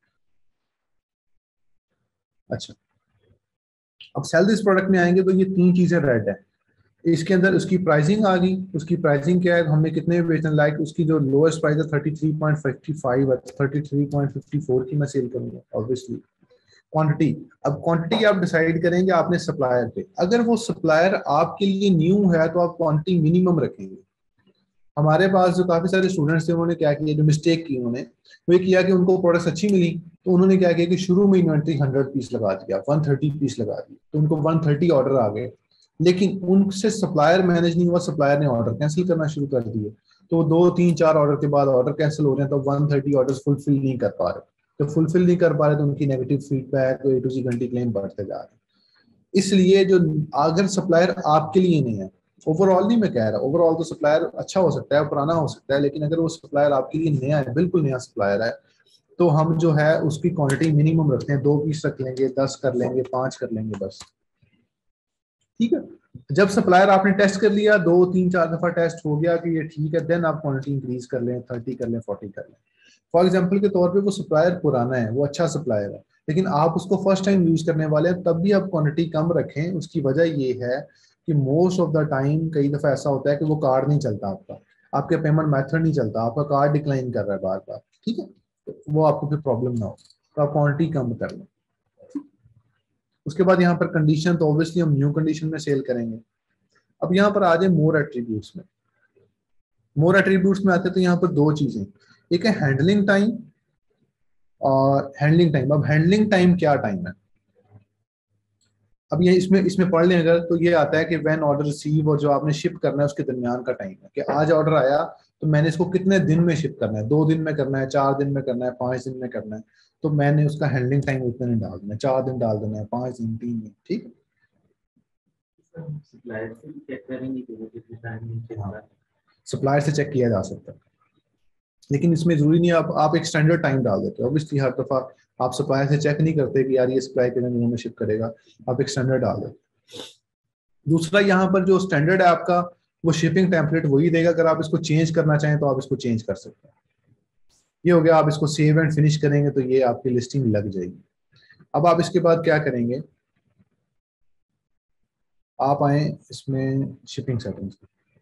अच्छा, अब सेल दिस प्रोडक्ट में आएंगे तो ये तीन चीजें रेड है, इसके अंदर उसकी प्राइसिंग आ गई। उसकी प्राइसिंग क्या है, हमें कितने बेचना, लाइक उसकी जो लोएस्ट प्राइस है thirty three point fifty five है, thirty three point fifty four की मैं सेल करूंगा ऑब्वियसली। क्वांटिटी, अब क्वांटिटी आप डिसाइड करेंगे आपने सप्लायर पे, अगर वो सप्लायर आपके लिए न्यू है तो आप क्वांटिटी मिनिमम रखेंगे। हमारे पास जो काफी सारे स्टूडेंट्स थे उन्होंने क्या किया, जो मिस्टेक की उन्होंने वो ये किया कि उनको प्रोडक्ट्स अच्छी मिली तो उन्होंने क्या किया कि शुरू में इन्वेंट्री हंड्रेड पीस लगा दिया, वन थर्टी पीस लगा दी, तो उनको वन थर्टी ऑर्डर आ गए, लेकिन उनसे सप्लायर मैनेज नहीं हुआ, सप्लायर ने ऑर्डर कैंसिल करना शुरू कर दिए, तो दो तीन चार ऑर्डर के बाद ऑर्डर कैंसिल हो रहे हैं, तो वन थर्टी ऑर्डर फुलफिल नहीं कर पा रहे, तो फुलफिल नहीं कर पा रहे तो उनकी नेगेटिव फीडबैक तो ए टू सी घंटी क्लेम बढ़ते जा रहे हैं। इसलिए जो अगर सप्लायर आपके लिए नहीं है, ओवरऑल नहीं मैं कह रहा, ओवरऑल तो सप्लायर अच्छा हो सकता है, पुराना हो सकता है, लेकिन अगर वो सप्लायर आपके लिए नया है, बिल्कुल नया सप्लायर है, तो हम जो है उसकी क्वांटिटी मिनिमम रखते हैं, दो पीस रख लेंगे, दस कर लेंगे, पांच कर लेंगे बस, ठीक है। जब सप्लायर आपने टेस्ट कर लिया, दो तीन चार दफा टेस्ट हो गया कि ये ठीक है, देन आप क्वांटिटी इंक्रीज कर लें, थर्टी कर लें, फोर्टी कर लें। फॉर एग्जाम्पल के तौर पे वो सप्लायर पुराना है, वो अच्छा सप्लायर है, लेकिन आप उसको फर्स्ट टाइम यूज करने वाले हैं, तब भी आप क्वांटिटी कम रखें। उसकी वजह ये है कि मोस्ट ऑफ द टाइम कई दफा ऐसा होता है कि वो कार्ड नहीं चलता आपका, आपके पेमेंट मेथड नहीं चलता, आपका कार्ड डिक्लाइन कर रहा है बार बार, ठीक है, तो वो आपको फिर प्रॉब्लम ना हो, तो आप क्वांटिटी कम कर लें। उसके बाद यहाँ पर कंडीशन, तो ऑब्वियसली हम न्यू कंडीशन में सेल करेंगे। अब यहाँ पर आ जाए मोर एट्रीब्यूट्स में। मोर एट्रीब्यूट्स में आते हैं तो यहाँ पर दो चीजें, एक है हैंडलिंग टाइम और हैंडलिंग टाइम। अब हैंडलिंग टाइम क्या टाइम है, अब ये इसमें इसमें पढ़ लें अगर, तो ये आता है कि व्हेन ऑर्डर रिसीव और जो आपने शिप करना है उसके दरमियान का टाइम है, कि आज ऑर्डर आया तो मैंने इसको कितने दिन में शिप करना है, दो दिन में करना है, चार दिन में करना है, पांच दिन में करना है, तो मैंने उसका हैंडलिंग टाइम उतने दिन डाल देना है, चार दिन डाल देना है, पांच दिन, तीन दिन, ठीक है।
सप्लायर से चेक करेंगे कि वो कितने टाइम में चल रहा है।
सप्लायर से चेक किया जा सकता है, लेकिन इसमें जरूरी नहीं आप आप एक स्टैंडर्ड टाइम डाल देते हो, ऑब्वियसली हर दफा आप सप्लायर से चेक नहीं करते कि यार ये सप्लाई कितने दिनों में शिप करेगा, आप एक स्टैंडर्ड डाल देते। दूसरा, यहाँ पर जो स्टैंडर्ड है आपका, वो शिपिंग टेम्पलेट वही देगा, अगर आप इसको चेंज करना चाहें तो आप इसको चेंज कर सकते हैं। ये हो गया, आप इसको सेव एंड फिनिश करेंगे तो ये आपकी लिस्टिंग लग जाएगी। अब आप इसके बाद क्या करेंगे, आप आए इसमें शिपिंग सेटिंग्स।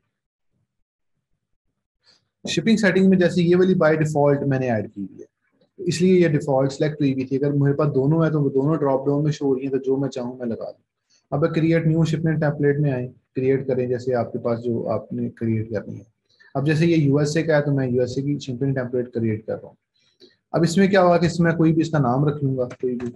शिपिंग सेटिंग में जैसे ये वाली बाय डिफॉल्ट मैंने ऐड की हुई है, तो इसलिए ये डिफॉल्ट सेलेक्ट हुई हुई थी। अगर मेरे पास दोनों है तो वो दोनों ड्रॉप डाउन में शो हो रही है, तो जो मैं चाहूँ मैं लगा दूँ। अब क्रिएट न्यू शिपमेंट टेम्पलेट में आए, क्रिएट करें, जैसे आपके पास जो आपने क्रिएट करनी है। अब जैसे ये यूएसए का है तो मैं यूएसए की शिपिंग टेम्पलेट क्रिएट कर रहा हूँ। अब इसमें क्या होगा कि इसमें कोई भी इसका नाम रख लूंगा, कोई भी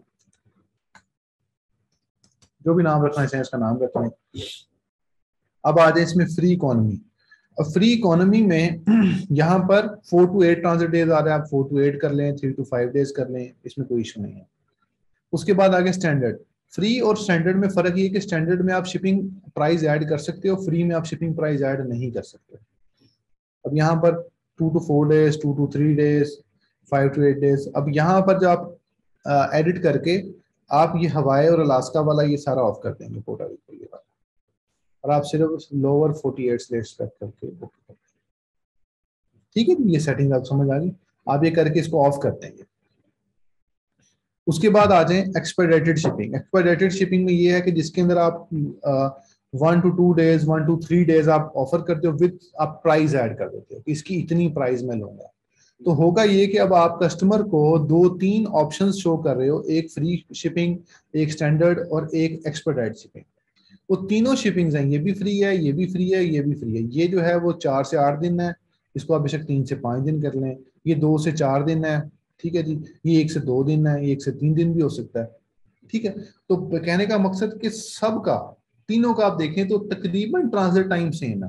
जो भी नाम रखना चाहे इसका नाम रख लें। अब आ जाए इसमें फ्री इकोनॉमी। अब फ्री इकोनॉमी में यहाँ पर four to eight transit days आ रहे हैं, आप फोर टू एट कर लें, थ्री टू फाइव डेज कर लें, इसमें कोई इशू नहीं है। उसके बाद आगे स्टैंडर्ड। फ्री और स्टैंडर्ड में फर्क ये कि स्टैंडर्ड में आप शिपिंग प्राइस ऐड कर सकते हो, फ्री में आप शिपिंग प्राइस ऐड नहीं कर सकते। अब यहाँ पर two to four days, two to three days, five to eight days. अब यहाँ पर जो आप एडिट करके आप ये हवाई और अलास्का वाला ये सारा ऑफ कर देंगे, पोर्टा रिको ये वाला, और आप सिर्फ लोअर फोर्टी एट स्लेट्स करके बुक करते हैं, ठीक है। ये सेटिंग आप समझ आ गई, आप ये करके इसको ऑफ कर देंगे। उसके बाद आ जाए एक्सपेडिटेड शिपिंग। एक्सपेडिटेड शिपिंग में ये है कि जिसके अंदर आप one to two days, one to three days आप ऑफर करते हो, विद आप प्राइस ऐड कर देते हो कि इसकी इतनी प्राइस मैं लूंगा। तो होगा ये कि अब आप कस्टमर को दो तीन ऑप्शंस शो कर रहे हो, एक फ्री शिपिंग, एक स्टैंडर्ड और एक एक्सपेडिटेड शिपिंग। वो तीनों शिपिंग्स हैं, ये भी फ्री है, ये भी फ्री है, ये भी फ्री है। ये जो है वो चार से आठ दिन है, इसको आप बेशक तीन से पाँच दिन कर लें। ये दो से चार दिन है, ठीक है जी। ये एक से दो दिन है, ये एक से तीन दिन भी हो सकता है। ठीक है, तो कहने का मकसद कि सबका, तीनों का आप देखें तो तकरीबन ट्रांजिट टाइम सेम है।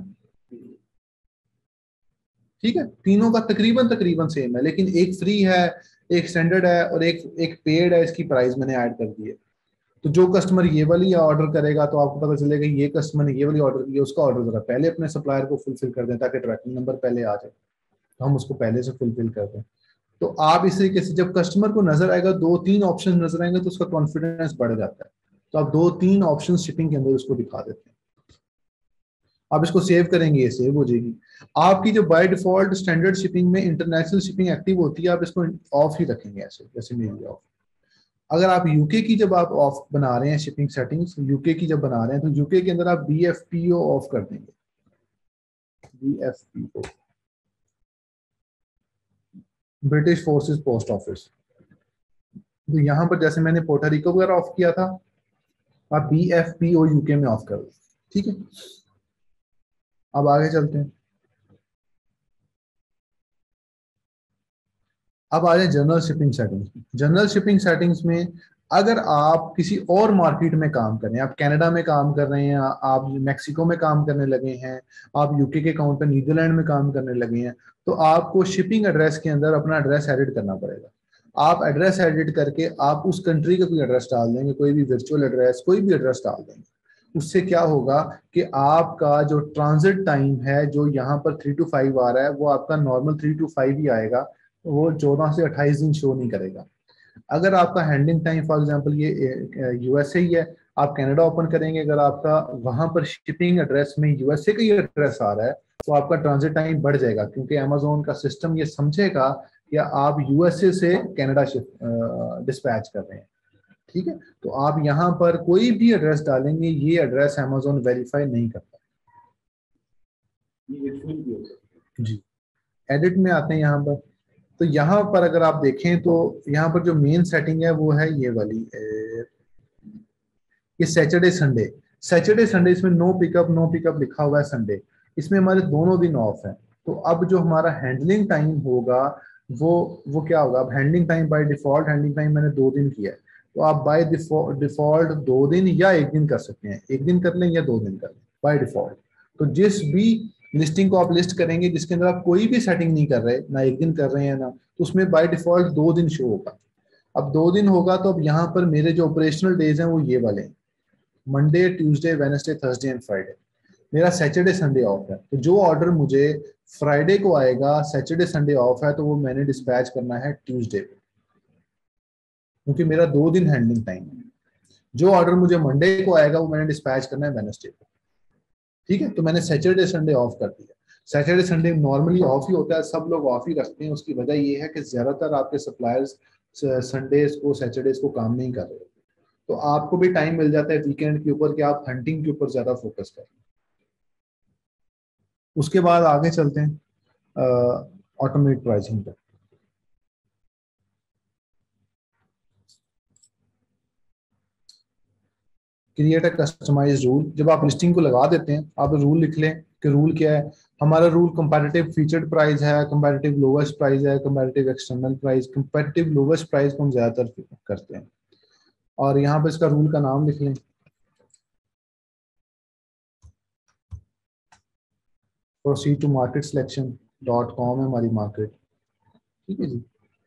ठीक है, तीनों का तकरीबन तकरीबन सेम है, लेकिन एक फ्री है, एक स्टैंडर्ड है और एक एक पेड है, इसकी प्राइस मैंने ऐड कर दी है। तो जो कस्टमर ये वाली ऑर्डर करेगा तो आपको पता चलेगा ये कस्टमर ने ये वाली ऑर्डर की, उसका ऑर्डर जरा पहले अपने सप्लायर को फुलफिल कर दें ताकि ट्रैकिंग नंबर पहले आ जाए, तो हम उसको पहले से फुलफिल कर दें। तो आप इस तरीके से जब कस्टमर को नजर आएगा, दो तीन ऑप्शन नजर आएंगे तो उसका कॉन्फिडेंस बढ़ जाता है। तो आप दो तीन ऑप्शन शिपिंग के अंदर उसको दिखा देते हैं। आप इसको सेव करेंगे, ये सेव हो जाएगी। आपकी जो बाय डिफॉल्ट स्टैंडर्ड शिपिंग में इंटरनेशनल शिपिंग एक्टिव होती है, आप इसको ऑफ ही रखेंगे ऐसे, जैसे मेरी ऑफ। अगर आप यूके की जब आप ऑफ बना रहे हैं शिपिंग सेटिंग्स, यूके की जब बना रहे हैं तो यूके के अंदर आप B F P O off कर देंगे, B F P O, British forces post office. तो यहाँ पर जैसे मैंने पोर्टरिको वगैरह ऑफ किया था, आप B F P O UK में ऑफ कर दो। ठीक है, अब आगे चलते हैं। अब आ जाए general shipping settings. General shipping settings में अगर आप किसी और मार्केट में काम कर रहे हैं, आप कनाडा में काम कर रहे हैं, आप मैक्सिको में काम करने लगे हैं, आप यूके के अकाउंट पर नीदरलैंड में काम करने लगे हैं, तो आपको शिपिंग एड्रेस के अंदर अपना एड्रेस एडिट करना पड़ेगा। आप एड्रेस एडिट करके आप उस कंट्री का कोई एड्रेस डाल देंगे, कोई भी वर्चुअल एड्रेस, कोई भी एड्रेस डाल देंगे। उससे क्या होगा कि आपका जो ट्रांजिट टाइम है, जो यहाँ पर थ्री टू फाइव आ रहा है, वो आपका नॉर्मल थ्री टू फाइव ही आएगा, वो चौदह से अट्ठाईस दिन शो नहीं करेगा। अगर आपका हैंडलिंग टाइम फॉर एग्जांपल ये यूएसए ही है, आप कनाडा ओपन करेंगे, अगर आपका वहां पर शिपिंग एड्रेस में यूएसए का ही एड्रेस आ रहा है तो आपका ट्रांजिट टाइम बढ़ जाएगा, क्योंकि अमेजोन का सिस्टम ये समझेगा कि आप यूएसए से कनाडा डिस्पैच कर रहे हैं। ठीक है, तो आप यहाँ पर कोई भी एड्रेस डालेंगे, ये एड्रेस अमेजोन वेरीफाई नहीं करता। जी, एडिट में आते हैं यहाँ पर। तो यहाँ पर अगर आप देखें तो यहाँ पर जो मेन सेटिंग है वो है ये वाली, ये सैटरडे संडे। सैटरडे संडे इसमें नो पिकअप, नो पिकअप लिखा हुआ है संडे, इसमें हमारे दोनों दिन ऑफ है। तो अब जो हमारा हैंडलिंग टाइम होगा वो वो क्या होगा, अब handling time by default handling time मैंने दो दिन किया है, तो आप बाय डिफॉल्ट दो दिन या एक दिन कर सकते हैं, एक दिन कर लें या दो दिन कर लें बाय डिफॉल्ट। तो जिस भी लिस्टिंग को आप लिस्ट करेंगे जिसके अंदर आप कोई भी सेटिंग नहीं कर रहे, ना एक दिन कर रहे हैं ना, तो उसमें बाय डिफॉल्ट दो दिन शो होगा। अब दो दिन होगा तो अब यहाँ पर मेरे जो ऑपरेशनल डेज हैं वो ये वाले हैं, Monday, Tuesday, Wednesday, Thursday and Friday. मेरा सैटरडे संडे ऑफ है, तो जो ऑर्डर मुझे फ्राइडे को आएगा, सैटरडे संडे ऑफ है, तो वो मैंने डिस्पैच करना है ट्यूसडे पे, क्योंकि मेरा दो दिन हैंडलिंग टाइम है। जो ऑर्डर मुझे मंडे को आएगा वो मैंने डिस्पैच करना है वेडनेसडे पे। ठीक है, तो मैंने सैटरडे संडे ऑफ कर दिया। सैटरडे संडे नॉर्मली ऑफ ही होता है, सब लोग ऑफ ही रखते हैं। उसकी वजह ये है कि ज्यादातर आपके सप्लायर्स संडेज को, सैटरडेज को काम नहीं कर रहे, तो आपको भी टाइम मिल जाता है वीकेंड के ऊपर कि आप हंटिंग के ऊपर ज्यादा फोकस करें। उसके बाद आगे चलते हैं ऑटोमेट प्राइसिंग पर। Create a customized rule. जब आप लिस्टिंग को लगा देते हैं, आप रूल लिख लें कि रूल क्या है हमारा। रूल कंपैरेटिव फीचर्ड प्राइस है, कंपैरेटिव लोवेस्ट प्राइस है, comparative external price. Comparative lowest price को हम ज्यादातर करते हैं, और यहाँ पे इसका रूल का नाम लिख लें, proceed to market selection dot com है हमारी मार्केट। ठीक है जी,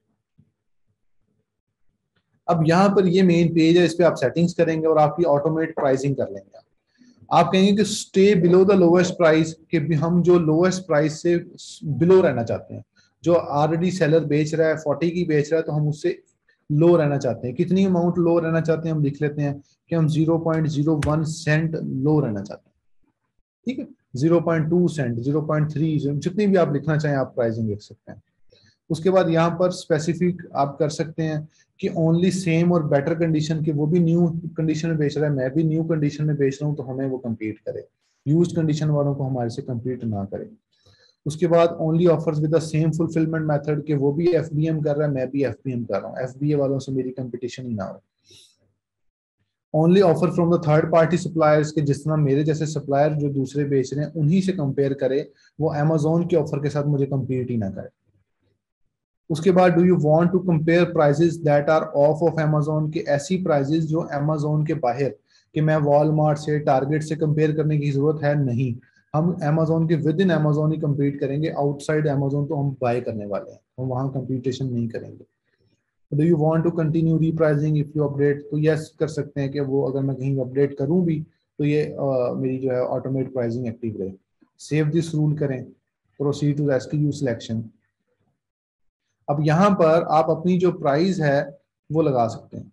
अब यहाँ पर ये मेन पेज है, इस पे आप सेटिंग्स करेंगे और आपकी ऑटोमेट प्राइसिंग कर लेंगे। आप कहेंगे कि stay below the lowest price, कि हम जो लोवेस्ट प्राइस से बिलो रहना चाहते हैं। जो ऑलरेडी सेलर बेच रहा है फोर्टी की बेच रहा है, तो हम उससे लो रहना चाहते हैं। कितनी अमाउंट लो रहना चाहते हैं, हम लिख लेते हैं कि हम zero point zero one cent low रहना चाहते हैं। ठीक है, zero point two cent, zero point three, जितनी भी आप लिखना चाहें आप प्राइसिंग लिख सकते हैं। उसके बाद यहाँ पर स्पेसिफिक आप कर सकते हैं कि ओनली सेम और बेटर कंडीशन के, वो भी न्यू कंडीशन में बेच रहा है, मैं भी न्यू कंडीशन में बेच रहा हूँ, तो हमें वो कम्पीट करे। यूज्ड कंडीशन वालों को हमारे से कम्पीट ना करे। उसके बाद only offers with the same fulfilment method, के वो भी एफबीएम कर रहा है, मैं भी एफबीएम कर रहा हूँ, एफबीए वालों से मेरी कंपटीशन ही ना हो। Only offer from the third party suppliers, के जिस तरह मेरे जैसे सप्लायर जो दूसरे बेच रहे हैं उन्हीं से कंपेयर करे, वो अमेजोन के ऑफर के साथ मुझे कम्पीट ही ना करे। उसके बाद do you want to compare prices that are off off Amazon के, ऐसी प्राइसेस जो अमेजोन के बाहर, कि मैं वॉलमार्ट से टारगेट से कंपेयर करने की जरूरत है नहीं, हम अमेजोन के विद इन अमेजोन ही compete करेंगे, आउटसाइड अमेजोन तो हम बाय करने वाले हैं, हम वहां कंपटीशन नहीं करेंगे। Do you want to continue repricing if you update, तो यस कर सकते हैं कि वो अगर मैं कहीं अपडेट करूं भी तो ये uh, मेरी जो है ऑटोमेट प्राइसिंग एक्टिव रहे। सेव दिस रूल करें, प्रोसीड टू एसक्यू सिलेक्शन। अब यहां पर आप अपनी जो प्राइस है वो लगा सकते हैं।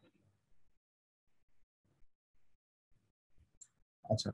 अच्छा,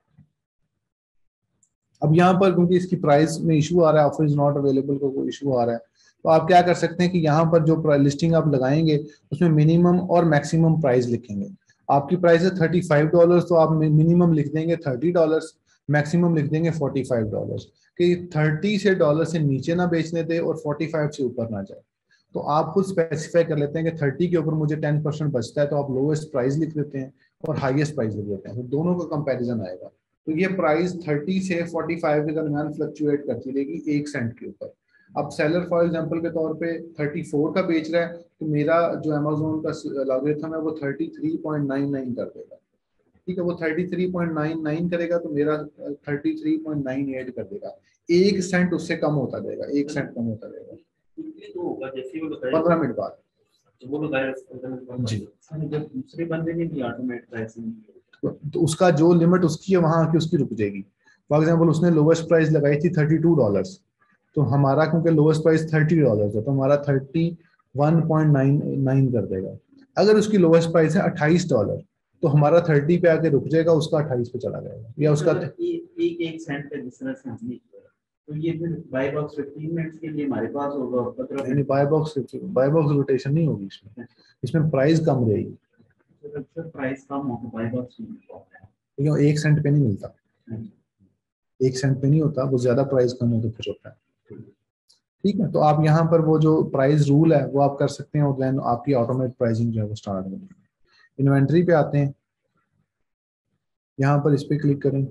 अब यहाँ पर क्योंकि इसकी प्राइस में इशू आ रहा है, ऑफर इज नॉट अवेलेबल का कोई इशू आ रहा है, तो आप क्या कर सकते हैं कि यहाँ पर जो लिस्टिंग आप लगाएंगे उसमें मिनिमम और मैक्सिमम प्राइस लिखेंगे। आपकी प्राइस है थर्टी फाइव डॉलर, तो आप मिनिमम लिख देंगे थर्टी डॉलर, मैक्सिमम लिख देंगे फोर्टी फाइव डॉलर, कि थर्टी से डॉलर से नीचे ना बेचने दे और फोर्टी फाइव से ऊपर ना जाए। तो आप खुद स्पेसिफाई कर लेते हैं कि थर्टी के ऊपर मुझे टेन परसेंट बचता है, तो आप लोएस्ट प्राइस लिख देते हैं और हाईएस्ट प्राइस लिख देते हैं, तो दोनों का कंपैरिजन आएगा। तो ये प्राइस थर्टी से फोर्टी फाइव के दरमियान फ्लक्चुएट करती रहेगी एक सेंट के ऊपर। अब सेलर फॉर एग्जांपल के तौर पे थर्टी फोर का बेच रहा है, तो मेरा जो अमेजोन का लॉगरिथम है वो thirty three point nine nine कर देगा। ठीक है, वो thirty three point nine nine करेगा तो मेरा thirty three point nine eight कर देगा, एक सेंट उससे कम होता जाएगा, एक सेंट कम होता जाएगा पंद्रह मिनट बाद।
वो बताया जी, जब दूसरे बंदे ने भी ऑटोमेट प्राइसिंग,
तो उसका जो लिमिट उसकी है वहां आके उसकी रुक जाएगी। फॉर एग्जांपल उसने लोवेस्ट प्राइस लगाई थी थर्टी टू डॉलर्स, तो हमारा क्योंकि लोवेस्ट प्राइस थर्टी डॉलर है तो हमारा thirty one point nine nine कर देगा। अगर उसकी लोवेस्ट प्राइस है अट्ठाईस डॉलर तो हमारा थर्टी पे आके रुक जाएगा, उसका अट्ठाईस पे चला जाएगा, या उसका
एक एक सेंट पे जिस तरह से हमने, तो ये फिर बाय बॉक्स फिफ्टीन मिनट्स के लिए हमारे पास होगा, पंद्रह
नहीं, buy box buy box rotation नहीं होगी इसमें, इसमें प्राइस कम रहेगी,
प्राइस कम हो तो बाय बॉक्स
क्योंकि एक सेंट पे नहीं मिलता, एक सेंट पे नहीं होता, वो ज्यादा प्राइस कम हो तो फिर होता है। ठीक है, तो आप यहाँ पर वो जो प्राइस रूल है वो आप कर सकते हैं और देन आपकी ऑटोमेट प्राइसिंग जो है वो स्टार्ट हो जाएगी। इन्वेंट्री पे आते हैं, यहाँ पर इस पे क्लिक करें,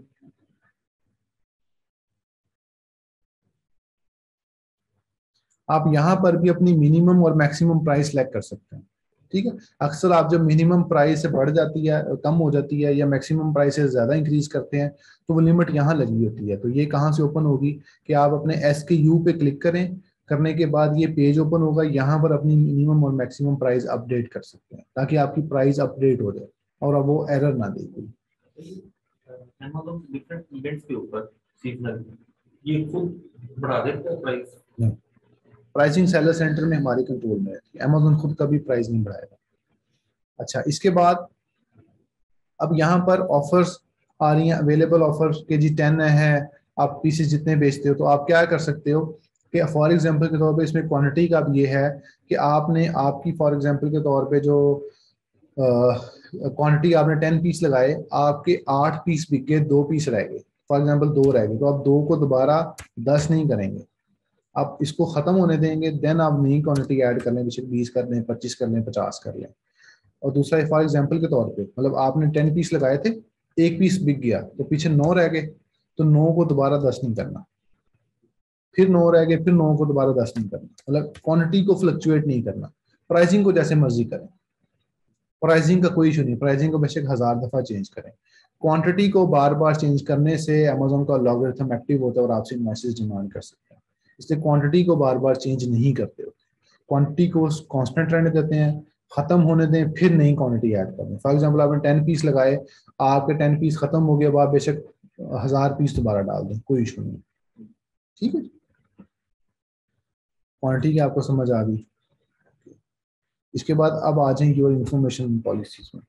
आप यहाँ पर भी अपनी मिनिमम और मैक्सिमम प्राइस सेलेक्ट कर सकते हैं। ठीक है, अक्सर आप जब मिनिमम प्राइस से बढ़ जाती है, कम हो जाती है, या मैक्सिमम प्राइस से ज्यादा इंक्रीज करते हैं तो वो लिमिट यहाँ लगी होती है। तो ये कहाँ से ओपन होगी कि आप अपने एस के यू पे क्लिक करें, करने के बाद ये पेज ओपन होगा, यहाँ पर अपनी मिनिमम और मैक्सिमम प्राइस अपडेट कर सकते हैं ताकि आपकी प्राइस अपडेट हो जाए और अब वो एरर ना दे कोई।
डिफरेंट इवेंट्स के ऊपर सीजनल ये खुद बढ़ा देता है प्राइस,
प्राइसिंग सेलर सेंटर में हमारे कंट्रोल में है, अमेज़न खुद कभी प्राइस नहीं बढ़ाएगा। अच्छा, इसके बाद अब यहाँ पर ऑफर्स आ रही हैं, अवेलेबल ऑफर्स के जी टेन है, आप पीसेस जितने बेचते हो तो आप क्या कर सकते हो कि फॉर एग्जांपल के तौर पे इसमें क्वांटिटी का भी ये है कि आपने आपकी फॉर एग्जांपल के तौर पे जो क्वांटिटी आपने टेन पीस लगाए, आपके आठ पीस बिक गए, दो पीस रह गए, फॉर एग्जांपल दो रह गए, तो आप दो को दोबारा दस नहीं करेंगे, आप इसको खत्म होने देंगे, देन आप नई क्वांटिटी ऐड कर लें, बीस कर लें, पच्चीस कर लें, पचास कर लें। और दूसरा फॉर एग्जांपल के तौर पे मतलब आपने टेन पीस लगाए थे, एक पीस बिक गया तो पीछे नौ रह गए, तो नौ को दोबारा दस नहीं करना, फिर नौ रह गए, फिर नौ को दोबारा दस नहीं करना, मतलब क्वांटिटी को फ्लक्चुएट नहीं करना। प्राइसिंग को जैसे मर्जी करें, प्राइसिंग का कोई इशू नहीं, प्राइसिंग को बेशक हजार दफा चेंज करें, क्वांटिटी को बार बार चेंज करने से अमेज़न का लॉगरिथम एक्टिव होता है और आपसे मैसेज डिमांड कर सकता है, इसलिए क्वांटिटी को बार बार चेंज नहीं करते हो, क्वांटिटी को कांस्टेंट रहने देते हैं, खत्म होने दें, फिर नई क्वांटिटी ऐड कर दें। फॉर एग्जांपल आपने टेन पीस लगाए, आपके टेन पीस खत्म हो गए, अब आप बेशक हजार पीस दोबारा डाल दें, कोई इशू नहीं। ठीक है, क्वांटिटी की आपको समझ आ गई। इसके बाद अब आ जाए योर इंफॉर्मेशन पॉलिसीज में,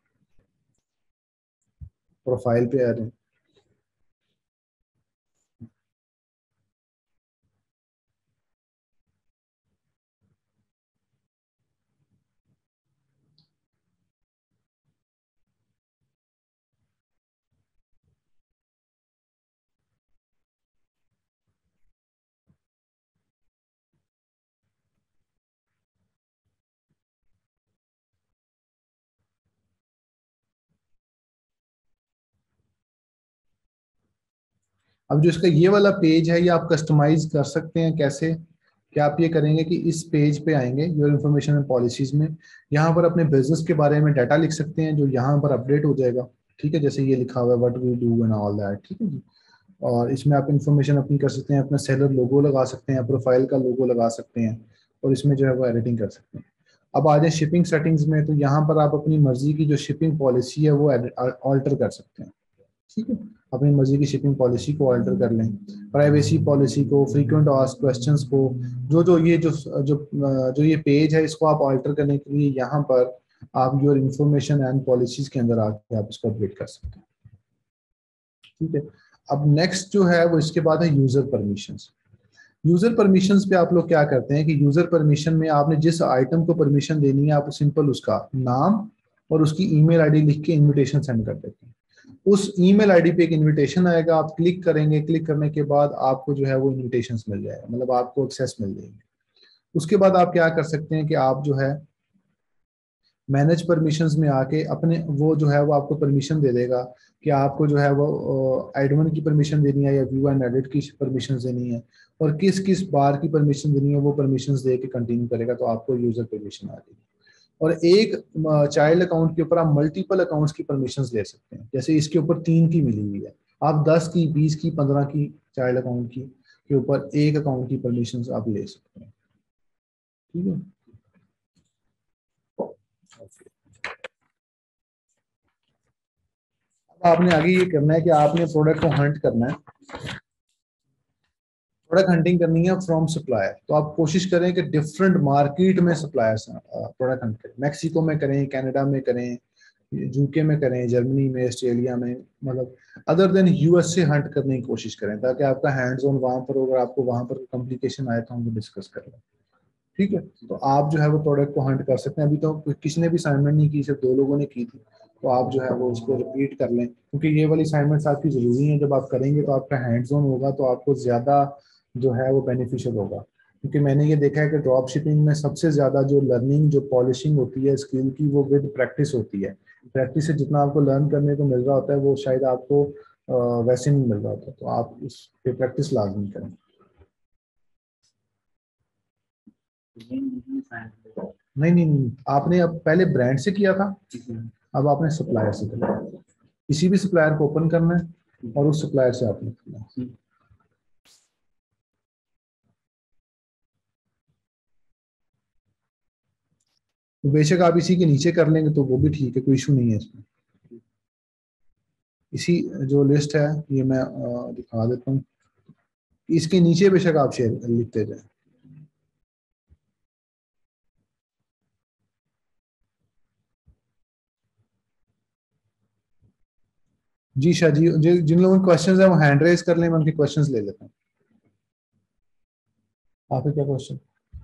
प्रोफाइल पे आ रहे हैं। अब जो इसका ये वाला पेज है ये आप कस्टमाइज कर सकते हैं कैसे कि आप ये करेंगे कि इस पेज पे आएंगे योर इन्फॉर्मेशन एंड पॉलिसीज में, यहाँ पर अपने बिजनेस के बारे में डाटा लिख सकते हैं जो यहाँ पर अपडेट हो जाएगा, ठीक है, जैसे ये लिखा हुआ है what we do and all that, ठीक है जी। और इसमें आप इंफॉर्मेशन अपनी कर सकते हैं, अपना सेलर लोगो लगा सकते हैं, प्रोफाइल का लोगो लगा सकते हैं, और इसमें जो है वो एडिटिंग कर सकते हैं। अब आ जाए शिपिंग सेटिंग्स में, तो यहाँ पर आप अपनी मर्जी की जो शिपिंग पॉलिसी है वो ऑल्टर कर सकते हैं, ठीक है, अपनी मर्जी की शिपिंग पॉलिसी को ऑल्टर कर लें, प्राइवेसी पॉलिसी को, फ्रीक्वेंट आस्क्ड क्वेश्चंस को, जो जो ये जो जो जो ये पेज है इसको आप ऑल्टर करने के लिए यहाँ पर आप योर इंफॉर्मेशन एंड पॉलिसीज के अंदर आके आप इसको अपडेट कर सकते हैं, ठीक है। अब नेक्स्ट जो है वो इसके बाद है यूजर परमिशंस। यूजर परमिशंस पे आप लोग क्या करते हैं कि यूजर परमिशन में आपने जिस आइटम को परमिशन देनी है आप सिंपल उसका नाम और उसकी ईमेल आईडी लिख के इनविटेशन सेंड कर देते हैं। उस ईमेल आईडी पे एक इनविटेशन आएगा, आप क्लिक करेंगे, क्लिक करने के बाद आपको जो है वो इनविटेशंस मिल जाएगा, मतलब आपको एक्सेस मिल जाएगी। उसके बाद आप क्या कर सकते हैं कि आप जो है मैनेज परमिशंस में आके अपने वो जो है वो आपको परमिशन दे देगा कि आपको जो है वो एडमिन की परमिशन देनी है या व्यू एंड एडिट की परमिशन देनी है, और किस किस बार की परमिशन देनी है वो परमिशन दे के कंटिन्यू करेगा, तो आपको यूजर परमिशन आ जाएगी। और एक चाइल्ड अकाउंट के ऊपर आप मल्टीपल अकाउंट्स की परमिशंस ले सकते हैं, जैसे इसके ऊपर तीन की मिली हुई है, आप दस की, बीस की, पंद्रह की चाइल्ड अकाउंट की के ऊपर एक अकाउंट की परमिशंस आप ले सकते हैं, ठीक है। अब आपने आगे ये करना है कि आपने प्रोडक्ट को हंट करना है, प्रोडक्ट हंटिंग करनी है फ्रॉम सप्लायर। तो आप कोशिश करें कि डिफरेंट मार्केट में सप्लायर प्रोडक्ट हंट करें, मैक्सिको में करें, कनाडा में करें, यूके में करें, जर्मनी में, ऑस्ट्रेलिया में, मतलब अदर देन यूएस से हंट करने की कोशिश करें, ताकि आपका हैंड्स ऑन वहां पर, अगर आपको वहां पर कॉम्प्लिकेशन आए तो हम वो डिस्कस कर लें, ठीक है। तो आप जो है वो प्रोडक्ट को हंट कर सकते हैं। अभी तो किसी ने भी असाइनमेंट नहीं की, सिर्फ दो लोगों ने की थी, तो आप जो है वो उसको रिपीट कर लें, क्योंकि ये वाली असाइनमेंट्स आपकी जरूरी हैं। जब आप करेंगे तो आपका हैंड्स ऑन होगा, तो आपको ज्यादा जो है वो बेनिफिशियल होगा, क्योंकि मैंने ये देखा है कि ड्रॉप शिपिंग में सबसे ज्यादा जो लर्निंग, जो पॉलिशिंग होती है स्किल की, वो विद प्रैक्टिस होती है। प्रैक्टिस से जितना आपको लर्न करने को मिल रहा होता है वो शायद आपको अ, वैसे नहीं मिल रहा होता, तो आप उस पे प्रैक्टिस लाजमी करें। नहीं नहीं नहीं, आपने अब पहले ब्रांड से किया था, अब आपने सप्लायर से किया। किसी भी सप्लायर को ओपन करना है और उस सप्लायर से आपने करना है। तो बेशक आप इसी के नीचे कर लेंगे तो वो भी ठीक है, कोई इशू नहीं है इसमें। इसी जो लिस्ट है ये मैं अ, दिखा देता हूँ, इसके नीचे बेशक आप शेयर लिखते जाए। जी शाह जी, जि- जिन लोगों के क्वेश्चंस है वो हैंड रेज कर लें, मैं उनके क्वेश्चंस ले लेता हूँ। आपका क्या क्वेश्चन?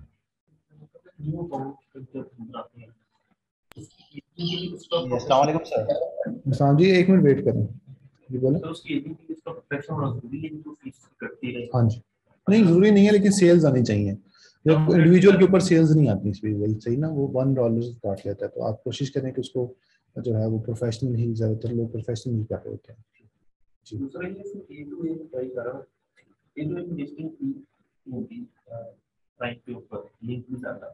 अस्सलाम वालेकुम सर।
निशान जी एक मिनट वेट करें, जी बोले।
तो उसकी एजेंसी इसका प्रोफेशन होना जरूरी है जो फीस करती रहे।
हाँ जी, नहीं जरूरी नहीं है, लेकिन सेल्स आनी चाहिए। जब इंडिविजुअल के ऊपर सेल्स नहीं आती इसलिए वही सही ना, वो वन डॉलर काट लेता है, तो आप कोशिश करें कि उसको जो है वो प्रोफेशनल ही, ज्यादातर लोग प्रोफेशनल ही कर रहे होते हैं जी।
दूसरा ये सिर्फ ए टू ए ट्राई कर रहा हूँ, ए टू ए में लिस्टिंग की होगी प्राइस के ऊपर लिंक भी डाला,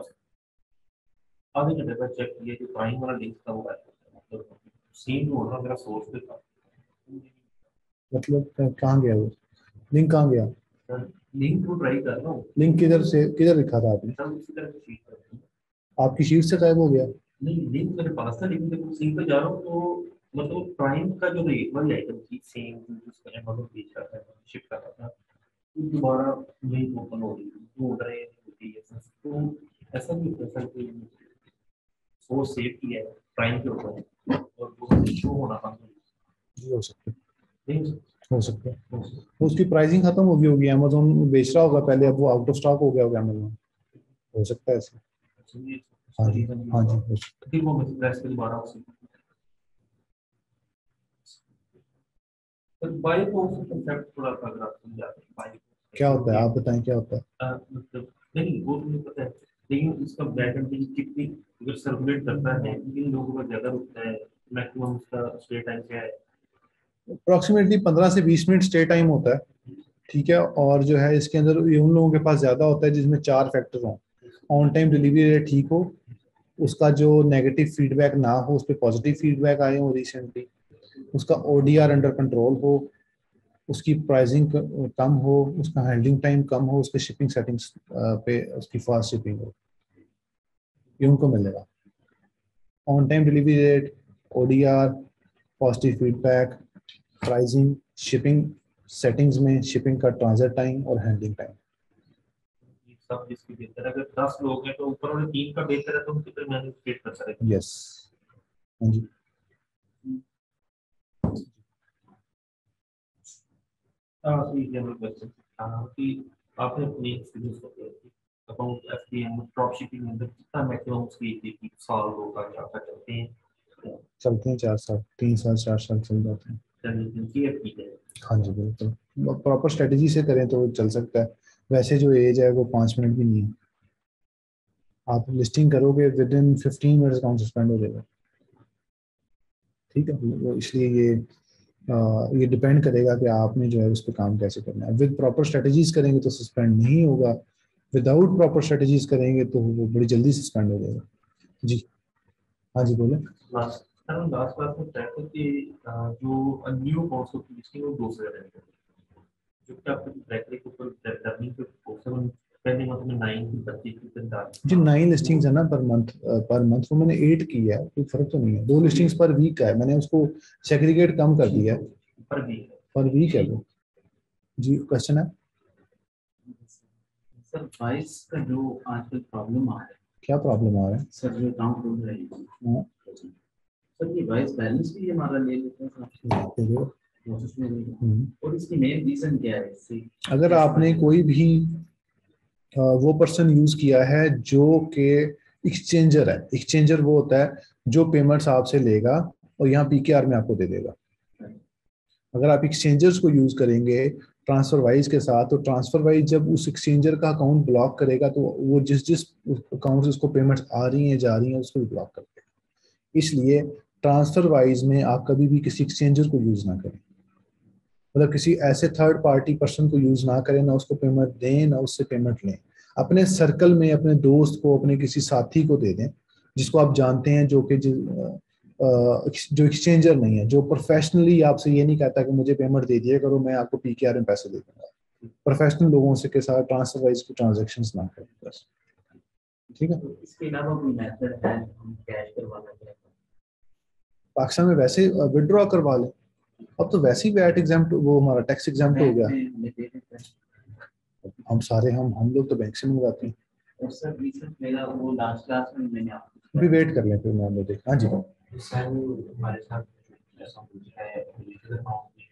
आगे जगह पर चेक किया कि प्राइस वाला लिंक था वो मतलब सेम हो रहा मेरा सोर्स पे था,
मतलब कहाँ गया वो लिंक, कहाँ गया
लिंक को ट्राई कर रहा हूँ।
लिंक किधर से, किधर लिखा था आपने?
सब इसी तरह से शीट करते हैं।
आपकी शीट से गायब हो गया?
नहीं लिंक मेरे पास था, लेकिन जब लिंक पे जा रहा हूँ तो मतलब प्राइम का जो रेट वाली आइटम थी सेम जिसका अमेज़न बेच रहा था, शिप कर रहा था, तो दोबारा लिंक ओपन हो रही थी, तो ऑर्डर होती है। तो ऐसा नहीं होता सर कि वो सेव किया है प्राइम के ऊपर और वो शो होना बंद हो गया।
जी हो सकता है,
नहीं
हो सकता है
हो
तो उसकी प्राइसिंग खत्म हो गई होगी, अमेजोन बेच रहा होगा पहले, अब वो आउट ऑफ स्टॉक हो गया होगा अमेजोन, हो सकता है ऐसे। हाँ जी, हाँ जी, हो सकता
फिर वो मैं प्रेस पे दोबारा उसे पर बाई को कंसेप्ट थोड़ा सा अगर आप समझाते हैं बाई
है। क्या होता है आप बताएं, क्या होता है?
मतलब नहीं वो तो मुझे पता है, लेकिन इसका बैक एंड पे कितनी अगर सर्कुलेट करता है किन लोगों का ज्यादा रुकता है, मैक्सिमम उसका स्टे टाइम क्या है?
अप्रोक्सीमेटली पंद्रह से बीस मिनट स्टे टाइम होता है, ठीक है। और जो है इसके अंदर ये उन लोगों के पास ज़्यादा होता है जिसमें चार फैक्टर हों, ऑन टाइम डिलीवरी रेट ठीक हो, उसका जो नेगेटिव फीडबैक ना हो, उस पर पॉजिटिव फीडबैक आए हो रिसेंटली, उसका ओडीआर अंडर कंट्रोल हो, उसकी प्राइसिंग कम हो, उसका हैंडलिंग टाइम कम हो, उसके शिपिंग सेटिंग्स पे उसकी फास्ट शिपिंग हो, ये उनको मिलेगा। On time delivery rate, ODR, positive feedback, pricing, shipping settings में शिपिंग का ट्रांजिट टाइम और हैंडलिंग टाइम,
सब जिसकी बेहतर है। अगर दस लोग हैं तो ऊपर वाले तीन का बेहतर है तो हम कितने मैनेज कर सकते हैं।
यस हाँ जी।
हाँ तो ये जनरल क्वेश्चन हाँ कि आपने अपनी एक्सपीरियंस बताया कि अकाउंट एफडीएम ड्रॉप शिपिंग में कितना मैक्सिमम स्पीड थी कि साल दो का क्या कर सकते हैं।
चलते हैं चार साल, तीन साल चार साल चल जाते हैं। हाँ जी बिल्कुल, प्रॉपर स्ट्रेटेजी से करें तो चल सकता है। वैसे जो एज है वो पाँच मिनट भी नहीं है, आप लिस्टिंग करोगे within fifteen minutes account suspend हो जाएगा। ठीक है, वो इसलिए ये आ, ये डिपेंड करेगा कि आपने जो है उस पर काम कैसे करना है। विद प्रॉपर स्ट्रेटजीज करेंगे तो सस्पेंड नहीं होगा, विदाउट प्रॉपर स्ट्रेटजीज करेंगे तो वो बड़ी जल्दी सस्पेंड हो जाएगा। जी हाँ जी बोले।
लास्ट लास्ट बात में ट्रैक कि जो न्यू अकाउंट्स की लिस्टिंग वो दो से ज्यादा है जो कि आपको ट्रैक के ऊपर टर्निंग पे सेवन पहले मंथ में नाइन की पच्चीस की पैंतालीस
जो नाइन लिस्टिंग्स है ना पर मंथ पर मंथ वो मैंने एट की है, कोई फर्क तो नहीं है। दो लिस्टिंग्स पर वीक का है, मैंने उसको सेग्रीगेट कम कर दिया है,
पर वीक
पर वीक है वो। जी क्वेश्चन है
सर बाईस का जो आजकल प्रॉब्लम आ रहा है,
क्या प्रॉब्लम आ रहा है?
सर जो अकाउंट खोल रहे हैं
हाँ,
सर ये बाईस बैलेंस भी हमारा ले लेते हैं
देखो,
प्रोसेस में नहीं।
हम्म,
और इसकी मेन रीजन क्या है इससे?
अगर आपने कोई भी अ, वो पर्सन यूज किया है जो कि एक्सचेंजर है, एक्सचेंजर वो होता है जो पेमेंट्स आपसे लेगा और यहाँ पीकेआर में आपको दे देगा। अगर आप एक्सचेंजर्स को यूज करेंगे ट्रांसफर वाइज के साथ, तो ट्रांसफर वाइज जब उस एक्सचेंजर का अकाउंट ब्लॉक करेगा तो वो जिस जिस अकाउंट से उसको पेमेंट्स आ रही हैं जा रही हैं उसको भी ब्लॉक कर देगा। इसलिए ट्रांसफर वाइज में आप कभी भी किसी एक्सचेंजर को यूज ना करें, मतलब किसी ऐसे थर्ड पार्टी पर्सन को यूज ना करें, ना उसको पेमेंट दें ना उससे पेमेंट लें। अपने सर्कल में अपने दोस्त को, अपने किसी साथी को दे दें जिसको आप जानते हैं, जो कि जो एक्सचेंजर नहीं है, जो प्रोफेशनली आपसे ये नहीं कहता कि मुझे पेमेंट दे दिया करो मैं आपको पीकेआर में पैसे दे दूंगा। प्रोफेशनल लोगों से के साथ ट्रांसफर वाइज की ट्रांजेक्शन ना करें बस। ठीक है,
इसके अलावा कोई मेथड है हम कैश करवाना चाहते हैं?
पाकिस्तान में वैसे विड्रॉ करवा लें, अब तो वैसे ही वैट एग्जाम्प्ट, वो हमारा टैक्स एग्जाम्प्ट हो गया।
हमें दे देते हैं।
हम सारे हम हम लोग तो बैंक से मंगवाते हैं।
और सर रिसेंट मेरा वो लास्ट क्लास में मैंने आपको
अभी वेट कर लें फिर मैं आपको देख। हाँ जी
सर हमारे साथ ऐसा कुछ है digital account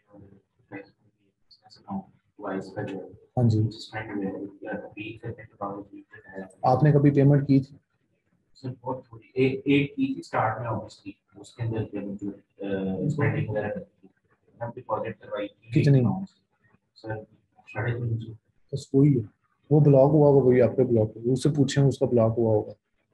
business account wise का जो
हाँ जी,
सस्पेंड हुए या अभी करने के बावजूद है
आपने कभी पेमेंट की थी?
सर बहुत थोड़ी एक एक की थी स्टार्ट में ऑब्वियसली उसके अंदर पेमेंट जो स्पेंडिंग वगैरह करती थी हम डिपॉजिट करवाई थी
कितनी?
सर साढ़े तीन सौ
बस वही है, वो ब्लॉक हुआ होगा, वही आपके ब्लॉक हुआ, उससे पूछें उसका ब्लॉक हुआ होगा।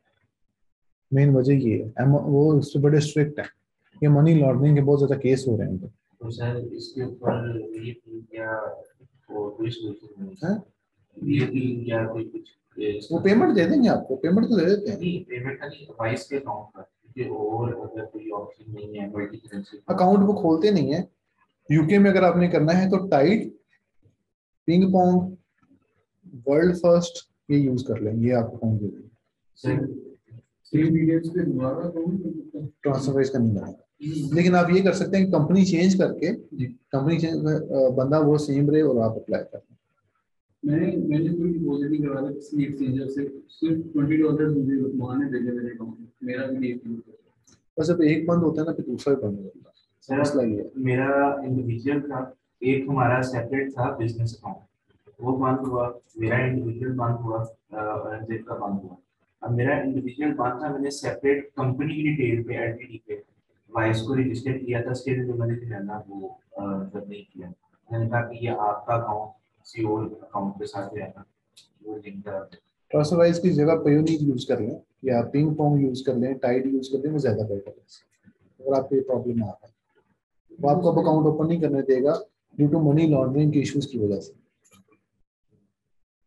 मेन वजह ये है, एम- वो उससे बड़े स्ट्रिक्ट है, ये मनी लॉन्ड्रिंग के बहुत ज्यादा केस हो रहे हैं।
तो सर इसके ऊपर ये या वो कोई सोल्यूशन नहीं
हैं?
है ये या कोई कुछ
वो पेमेंट दे देंगे आपको, पेमेंट तो दे देते हैं।
नहीं पेमेंट का नहीं वाइस के अकाउंट का क्योंकि और अगर कोई ऑप्शन नहीं है मल्टी करेंसी
अकाउंट वो खोलते नहीं है। यूके में अगर आपने करना है तो Tide, PingPong, WorldFirst ये यूज कर लें, ये आपको अकाउंट दे देंगे।
सर
सेम डिटेल्स पे दोबारा ट्रांसफर वाइज करनी पड़ेगा, लेकिन आप ये कर सकते हैं कंपनी चेंज करके, कंपनी चेंज बंदा वो सेम रहे और आप अप्लाई कर। मैंने मैंने कोई डिपॉजिट नहीं करवाया किसी एक्सचेंजर से, सिर्फ ट्वेंटी डॉलर मुझे मांगने भेजे मेरे अकाउंट में, मेरा भी नहीं। बस अब एक बंद होता है ना फिर दूसरा भी बंद होता है, मसला ये है।
मेरा इंडिविजुअल था, एक हमारा सेपरेट था बिजनेस अकाउंट वो बंद हुआ, मेरा इंडिविजुअल बंद हुआ, रंजीत का बंद हुआ। अब मेरा इंडिविजुअल बंद था, मैंने सेपरेट कंपनी की डिटेल पे एलटीडी पे वाइस को रजिस्टर किया था, स्टिल जो मैंने करना वो जब नहीं किया। मैंने कहा कि ये आपका अकाउंट किसी और अकाउंट के साथ रहना वो लिंक कर
ट्रांसफर वाइज की जगह पेयोनीज यूज कर लें या पिंग पोंग यूज कर लें, टाइड यूज कर लें, वो ज्यादा बेटर है अगर आपको ये प्रॉब्लम आ रहा है। वो आपको अकाउंट ओपन नहीं करने देगा ड्यू टू मनी लॉन्ड्रिंग के इश्यूज की वजह से।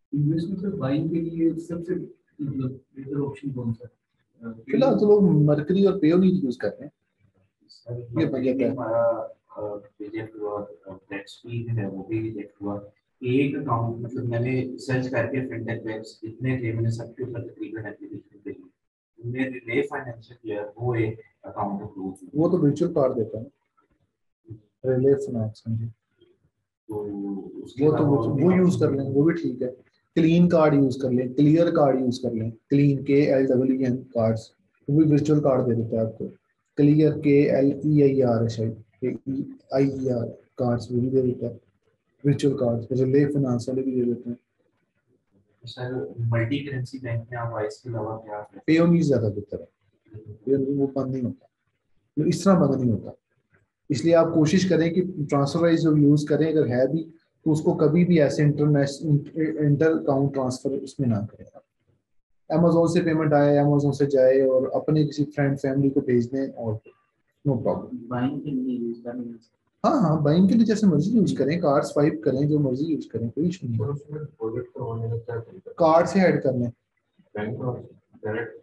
इन्वेस्टमेंट से बाइंग के लिए सबसे मतलब बेहतर ऑप्शन कौन सा है?
फिलहाल तो लोग मरकरी और पेयोनीर यूज कर रहे हैं।
सर
ये
ये
बजट है।
हमारा रिजेक्ट हुआ, नेक्स्ट स्पीड है वो भी रिजेक्ट हुआ। एक अकाउंट मतलब मैंने सर्च करके फिनटेक वेब्स इतने थे, मैंने सबके ऊपर तकरीबन एप्लीकेशन के लिए उनमें रिले फाइनेंशियल ईयर वो एक अकाउंट अप्रूव हुआ।
वो तो वर्चुअल कार्ड देता है, रिले फाइनेंस।
तो उसके
वो तो
अलावा
वो,
और भी
वो यूज कर
option
लें, वो भी ठीक है। क्लीन कार्ड यूज कर लें, क्लियर कार्ड यूज कर लें, क्लीन के एल डब्ल्यू एन कार्ड्स, वो भी वर्चुअल कार्ड दे देता है आपको। क्लियर के एल ई आई आर है शायद, आई ई आर कार्ड्स वो भी दे देता है। वर्चुअल कार्ड्स रिले फाइनेंस वाले भी दे देते हैं।
सर मल्टी करेंसी बैंक में आप वाइस के अलावा क्या करते
पेयोनीर ज्यादा बेहतर है, पेयोनीर वो बंद नहीं होता, वो इस तरह बंद नहीं होता। इसलिए आप कोशिश करें कि ट्रांसफर वाइज जो यूज करें, अगर है भी तो उसको कभी भी ऐसे इंटरनेशनल इंटर अकाउंट ट्रांसफर उसमें ना करें। अमेजोन से पेमेंट आए, अमेजोन से जाए और अपने किसी फ्रेंड फैमिली को भेज दें, और नो प्रॉब्लम।
बाइंग के लिए यूज करने में
हाँ हाँ, बाइंग के लिए जैसे मर्जी यूज करें, कार्ड स्वाइप करें, जो मर्जी यूज करें, कोई इशू नहीं
हैं?
है।
और उसमें डिपॉजिट करवाने का क्या तरीका है?
कार्ड से ऐड कर लें,
बैंक में डायरेक्ट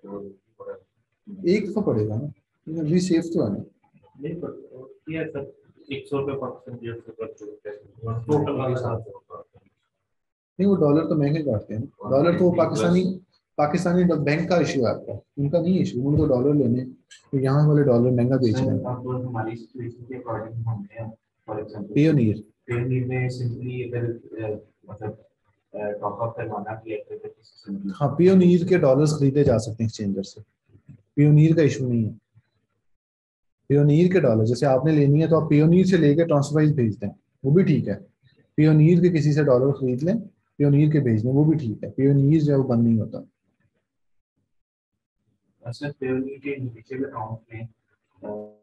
एक दफा पड़ेगा ना, भी सेफ तो है ना।
नहीं पर किया सर एक सौ रुपये पाकिस्तान डेढ़ सौ रुपये टोटल वाला सात सौ रुपये।
नहीं, वो डॉलर तो महंगे काटते हैं ना। डॉलर तो वो पाकिस्तानी पाकिस्तानी बैंक का इशू है आपका, उनका नहीं इशू, उनको तो डॉलर लेने, तो यहाँ वाले डॉलर महंगा बेच रहे
सर
हैं।
अब हमारी सिचुएशन के अकॉर्डिंग हमने फॉर एग्जांपल
पेयोनीर,
पेनीर में सिंपली अगर अ, मतलब टॉप अप करवाना भी है तो किसी से भी
हाँ पियोनीर के डॉलर्स खरीदे जा सकते हैं एक्सचेंजर से, पियोनीर का इशू नहीं है। पियोनीर के डॉलर जैसे आपने लेनी है तो आप पियोनीर से लेके ट्रांसफराइज भेज दें, वो भी ठीक है। पियोनीर के किसी से डॉलर खरीद लें, पियोनीर के भेज दें, वो भी ठीक है। पियोनीर जो है वो बंद नहीं होता।
सर पेनीर के इंडिविजुअल अकाउंट में अ,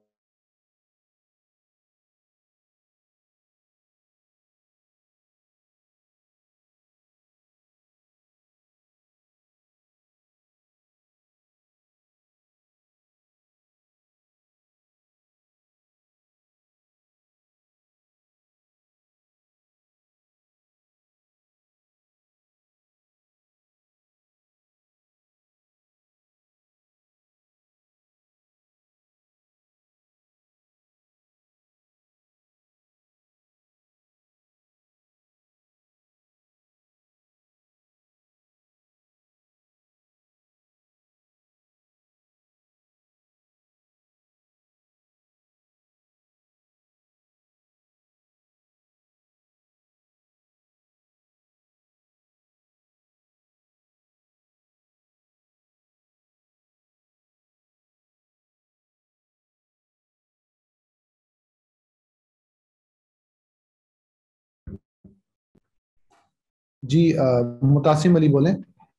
जी मुतासिम अली बोलें।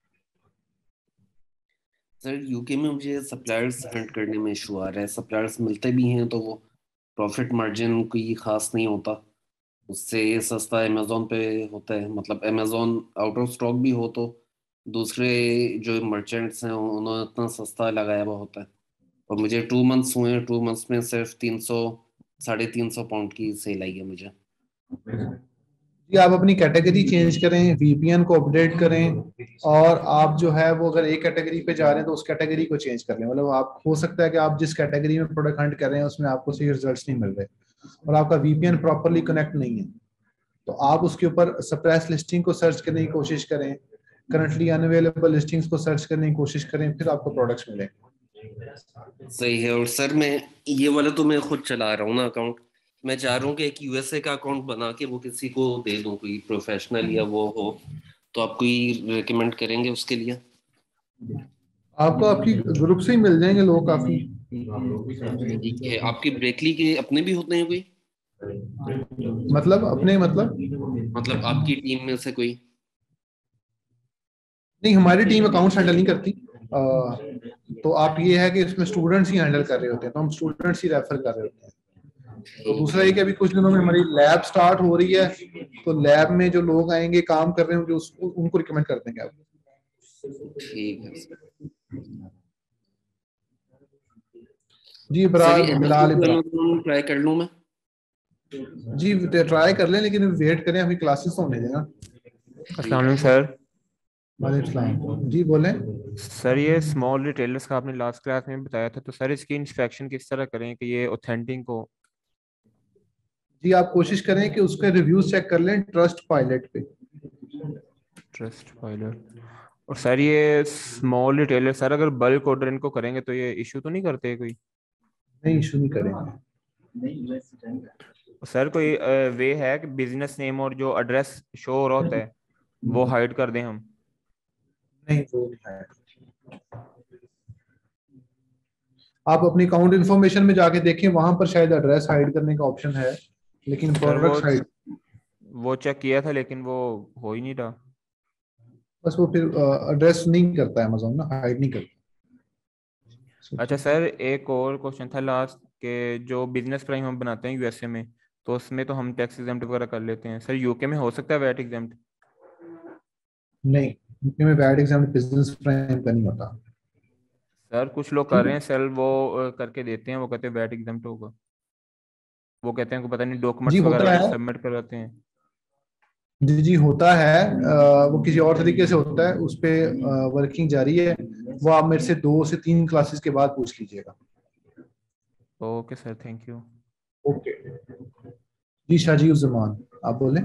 सर यूके में मुझे सप्लायर्स हंट करने में इशू आ रहा है। सप्लायर्स मिलते भी हैं तो वो प्रॉफिट मार्जिन कोई खास नहीं होता, उससे ये सस्ता अमेजोन पे होता है। मतलब अमेजोन आउट ऑफ स्टॉक भी हो तो दूसरे जो मर्चेंट्स हैं उन्होंने इतना सस्ता लगाया हुआ होता है। और मुझे टू मंथ्स हुए हैं, टू मंथ्स में सिर्फ तीन सौ साढ़े तीन सौ पाउंड की सेल आई है मुझे।
जी आप अपनी कैटेगरी चेंज करें, वी पी एन को अपडेट करें, और आप जो है वो अगर एक कैटेगरी पे जा रहे हैं तो उस कैटेगरी को चेंज कर लें। मतलब आप, हो सकता है कि आप जिस कैटेगरी में प्रोडक्ट हंट कर रहे हैं उसमें आपको सही रिजल्ट्स नहीं मिल रहे और आपका V P N properly connect नहीं है, तो आप उसके ऊपर सप्रेस लिस्टिंग को सर्च करने की कोशिश करें, करंटली अनअवेलेबल लिस्टिंग्स को सर्च करने की कोशिश करें, फिर आपको प्रोडक्ट्स मिलेंगे।
सही है। और सर मैं ये वाला तो मैं खुद चला रहा हूँ ना अकाउंट, मैं चाह रहा हूँ कि एक यूएसए का अकाउंट बना के वो किसी को दे दूँ, कोई प्रोफेशनल या वो हो, तो आप कोई रिकमेंड करेंगे उसके लिए?
आपको आपकी ग्रुप से ही मिल जाएंगे लोग काफी।
ठीक है। आपकी ब्रेकली के अपने भी होते हैं कोई?
मतलब अपने मतलब
मतलब आपकी टीम में से कोई?
नहीं, हमारी टीम अकाउंट्स हैंडल नहीं करती। आ, तो आप ये है कि इसमें स्टूडेंट्स ही हैंडल कर रहे होते हैं, तो हम स्टूडेंट्स ही रेफर कर रहे होते हैं। तो दूसरा ये कि अभी कुछ दिनों में हमारी लैब स्टार्ट हो रही है, तो लैब में जो लोग आएंगे काम कर रहे होंगे उसको उनको रिकमेंड कर देंगे आप।
ठीक है सर।
जी
सर
इब्रार,
ये
Bilal
Amazon
Ibrar.
Amazon try कर लूँ मैं?
जी ट्राई कर लें, लेकिन वेट करें, अभी क्लासेस तो होने देना।
अस्सलाम वालेकुम सर।
वालेकुम सलाम जी, बोलें।
सर ये स्मॉल रिटेलर्स का आपने लास्ट क्लास में बताया था, तो सर इसकी इंस्पेक्शन किस तरह करें कि ये ऑथेंटिक हो?
जी, आप कोशिश करें कि उसके रिव्यूज चेक कर लें ट्रस्ट पायलट पे।
Trustpilot. और सर ये स्मॉल रिटेलर सर अगर बल्क ऑर्डर इनको करेंगे तो ये इशू तो नहीं करते कोई?
नहीं, इशू नहीं करेंगे।
सर कोई वे है कि बिजनेस नेम और जो एड्रेस शो हो रहा होता है वो हाइड कर दें हम?
नहीं, वो नहीं है। आप अपनी अकाउंट इन्फॉर्मेशन में जाके देखें, वहां पर शायद एड्रेस हाइड करने का ऑप्शन है, लेकिन
सर वो
प्रोडक्ट साइड
वो चेक किया था लेकिन वो हो ही नहीं रहा।
बस वो फिर एड्रेस नहीं करता है अमेज़न ना, हाइड नहीं करता।
अच्छा सर, एक और क्वेश्चन था लास्ट के जो बिजनेस प्राइम हम बनाते हैं यूएसए में, तो उसमें तो हम टैक्स एग्जेम्प्ट वगैरह कर लेते हैं, सर यूके में हो सकता है वैट एग्जेम्प्ट?
नहीं, यूके में वैट एग्जाम बिजनेस प्राइम का नहीं होता।
सर कुछ लोग कर रहे हैं सेल, वो अ, करके देते हैं, वो कहते हैं वैट एग्जेम्प्ट होगा। वो कहते हैं को पता नहीं
जी
डॉक्यूमेंट्स वगैरह
होता
कुछ
है,
सबमिट करवाते हैं।
जी जी होता है। अ, वो किसी और तरीके से होता है, उस पे वर्किंग जारी है। वो आप मेरे से दो से तीन क्लासेस के बाद पूछ लीजिएगा।
Okay sir, thank you.
Okay जी। शाजी उज़्ज़मान, आप बोलें।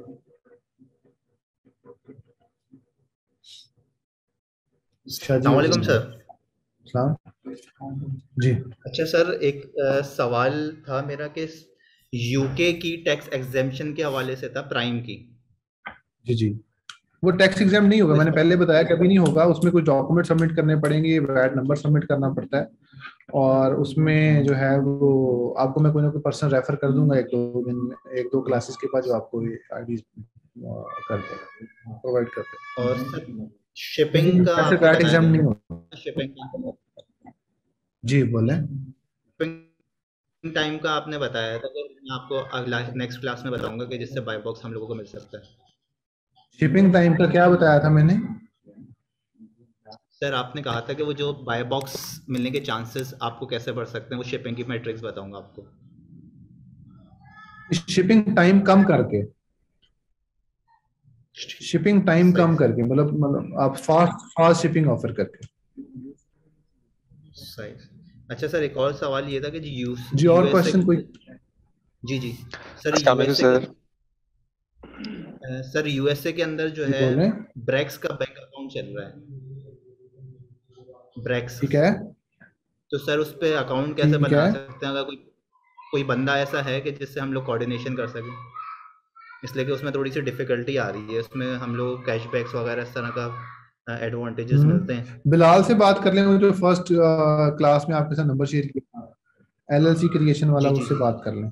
शाजी
अस्सलामुअलैकुम
उज़्ज़मान,
सर।
सलाम जी।
अच्छा सर, एक अ, सवाल था मेरा कि यूके की टैक्स एग्जेम्पशन के हवाले से था, प्राइम की।
जी जी वो टैक्स एग्जाम नहीं होगा,
तो
मैंने
इसका
पहले बताया कभी नहीं होगा। उसमें कुछ डॉक्यूमेंट सबमिट करने पड़ेंगे, वैट नंबर सबमिट करना पड़ता है, और उसमें जो है वो आपको मैं कोई ना कोई पर्सन रेफर कर दूंगा एक दो दिन, एक दो क्लासेस के बाद, जो आपको आई डी कर देगा, प्रोवाइड कर देगा।
और सर
जी
शिपिंग का
ऐसे
आपने
वैट
बताया
एग्जाम नहीं
था,
होगा।
शिपिंग
जी बोले।
टाइम का आपने बताया था, तो मैं आपको अगला नेक्स्ट क्लास में बताऊंगा कि जिससे बाय बॉक्स हम लोगों को मिल सकता है।
शिपिंग टाइम का क्या बताया था मैंने?
सर आपने कहा था कि वो जो बाय बॉक्स मिलने के चांसेस आपको कैसे बढ़ सकते हैं, वो शिपिंग की मैट्रिक्स बताऊंगा आपको।
शिपिंग टाइम कम करके, शिपिंग टाइम
सही
कम करके, मतलब मतलब आप फास्ट फास्ट शिपिंग ऑफर करके।
सही। अच्छा सर, एक और सवाल ये था कि यूएस
जी और
यूएसए
क्वेश्चन कोई?
जी जी सर,
अस्सलाम वालेकुम
यूएसए के
सर।
अ, सर यूएसए के अंदर जो
जी
है
बोले।
ब्रेक्स का बैंक अकाउंट चल रहा है, ब्रेक्स।
ठीक है,
तो सर उस पे अकाउंट कैसे
ठीक
बना
है।
सकते हैं, अगर कोई कोई बंदा ऐसा है कि जिससे हम लोग कोऑर्डिनेशन कर सकें, इसलिए कि उसमें थोड़ी सी डिफिकल्टी आ रही है, उसमें हम लोग कैशबैक्स वगैरह इस तरह का एडवांटेजेस मिलते हैं।
हम्म बिलाल से बात कर लें, वो जो फर्स्ट क्लास में आपके साथ नंबर शेयर किया, एलएलसी क्रिएशन वाला,
जी जी
उससे
जी
बात कर लें।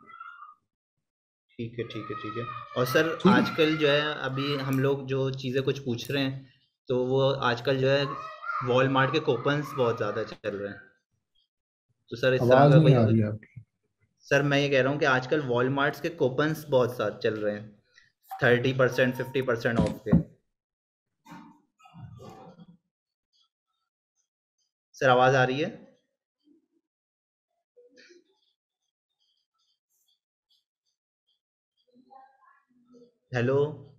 ठीक है ठीक है ठीक है। और सर
ठीक है।
आजकल जो है, अभी हम लोग जो चीज़ें कुछ पूछ रहे हैं, तो वो आजकल जो है वॉलमार्ट के कूपन्स बहुत ज़्यादा चल रहे हैं, तो सर इस तरह
आवाज
का
नहीं आ
कोई।
रही है आपकी।
सर मैं ये कह रहा हूँ कि आजकल वॉलमार्ट्स के कूपन्स बहुत साथ चल रहे हैं, thirty percent fifty percent off के। सर आवाज़ आ रही है? हेलो।